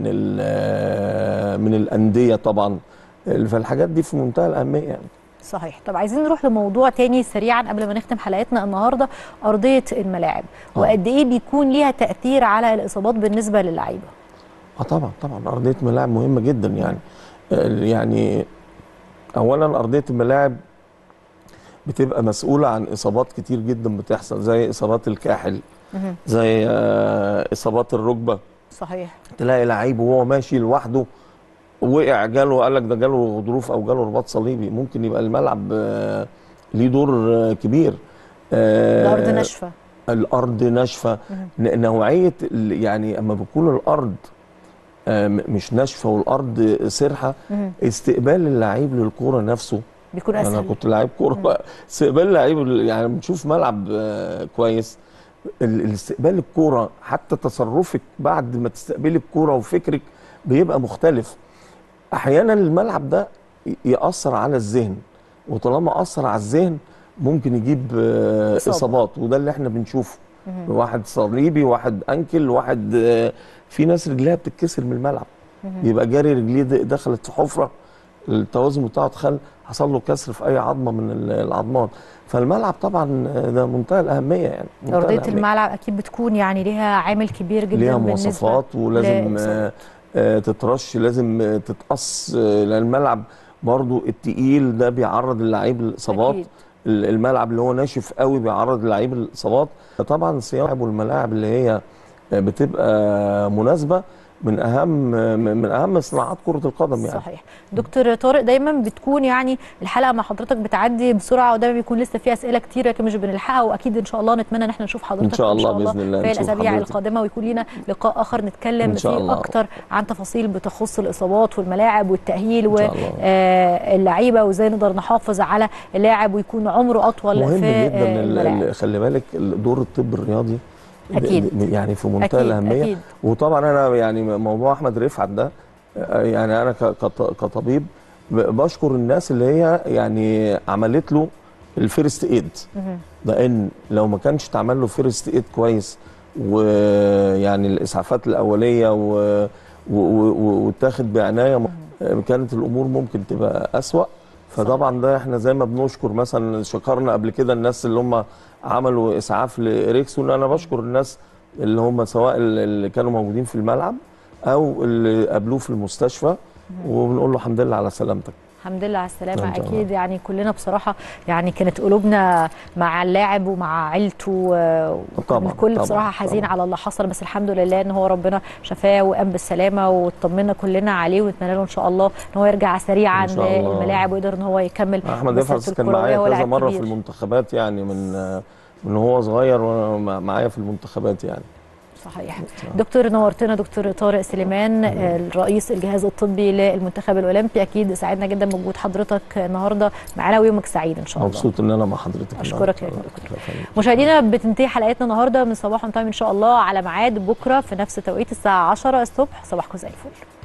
S5: من الانديه طبعا، فالحاجات دي في منتهى الاهميه يعني.
S1: صحيح. طب عايزين نروح لموضوع تاني سريعا قبل ما نختم حلقتنا النهارده، ارضيه الملاعب آه. وقد ايه بيكون ليها تاثير على الاصابات بالنسبه للعيبه؟
S5: اه طبعا طبعا ارضيه الملاعب مهمه جدا يعني. يعني اولا ارضيه الملاعب بتبقى مسؤوله عن اصابات كتير جدا بتحصل، زي اصابات الكاحل، زي اصابات الركبه.
S1: صحيح.
S5: تلاقي لعيب وهو ماشي لوحده وقع، جاله قال لك ده جاله غضروف او جاله رباط صليبي، ممكن يبقى الملعب ليه دور كبير.
S1: الارض ناشفه،
S5: الارض ناشفه، نوعيه يعني اما بتكون الارض مش ناشفه والارض سرحه، استقبال اللعيب للكوره نفسه
S1: بيكون اسهل.
S5: انا كنت لعيب كوره، استقبال اللعيب يعني بنشوف ملعب كويس، الاستقبال الكوره حتى تصرفك بعد ما تستقبلي الكوره وفكرك بيبقى مختلف. احيانا الملعب ده ياثر على الذهن، وطالما اثر على الذهن ممكن يجيب اصابات، وده اللي احنا بنشوفه. واحد صليبي، واحد انكل، واحد في ناس رجليها بتتكسر من الملعب، يبقى جاري رجليه دخلت في حفره، التوازن بتاعه اتخل، حصل له كسر في اي عظمه من العظمات. فالملعب طبعا ده منتهى الاهميه يعني.
S1: ارضيه الملعب اكيد بتكون يعني ليها عامل كبير جدا،
S5: ليها مواصفات ولازم آه تترش، لازم تتقص، لان الملعب برضو التقيل ده بيعرض اللعيب للاصابات، الملعب اللي هو ناشف قوي بيعرض اللعيب للاصابات. طبعا صيانه والملاعب اللي هي بتبقى مناسبه من اهم من اهم صناعات كره القدم يعني.
S1: صحيح. دكتور طارق، دايما بتكون يعني الحلقه مع حضرتك بتعدي بسرعه، ودايما بيكون لسه فيها اسئله كتيره لكن مش بنلحقها، واكيد ان شاء الله نتمنى ان احنا نشوف حضرتك
S5: ان شاء الله, إن شاء الله باذن الله
S1: في الاسابيع القادمه، ويكون لنا لقاء اخر نتكلم فيه اكتر عن تفاصيل بتخص الاصابات والملاعب والتاهيل واللعيبه، وازاي نقدر نحافظ على اللاعب ويكون عمره اطول
S5: مهم
S1: في
S5: جدا
S1: الملاعب.
S5: خلي بالك دور الطب الرياضي
S1: اكيد
S5: يعني في منتهى الاهميه. أكيد. وطبعا انا يعني موضوع احمد رفعت ده، يعني انا كطبيب بشكر الناس اللي هي يعني عملت له الفيرست ايد، لان لو ما كانش اتعمل له فيرست ايد كويس ويعني الاسعافات الاوليه واتاخد بعنايه كانت الامور ممكن تبقى اسوأ. فطبعا ده احنا زي ما بنشكر مثلا، شكرنا قبل كده الناس اللي هم عملوا اسعاف لإريكسون، انا بشكر الناس اللي هم سواء اللي كانوا موجودين في الملعب او اللي قابلوه في المستشفى، وبنقول له الحمد لله على سلامتك.
S1: الحمد لله على السلامه. اكيد يعني كلنا بصراحه يعني كانت قلوبنا مع اللاعب ومع عيلته، الكل بصراحه حزين على اللي حصل، بس الحمد لله ان هو ربنا شفاه وقام بالسلامه، واطمنا كلنا عليه، ونتمنى له ان شاء الله ان هو يرجع سريعا للملاعب ويقدر ان هو يكمل.
S5: احمد رفعت كان معايا كذا مره في المنتخبات يعني من من هو صغير وانا معايا في المنتخبات يعني.
S1: صحيح. دكتور نورتنا دكتور طارق سليمان، رئيس الجهاز الطبي للمنتخب الاولمبي، اكيد سعدنا جدا بوجود حضرتك النهارده معانا، ويومك سعيد ان شاء الله.
S5: مبسوط ان انا مع حضرتك.
S1: اشكرك يا دكتور. مشاهدينا بتنتهي حلقتنا النهارده من صباح اون تايم، ان شاء الله على ميعاد بكره في نفس توقيت الساعه عشرة الصبح. صباحكم زي الفل.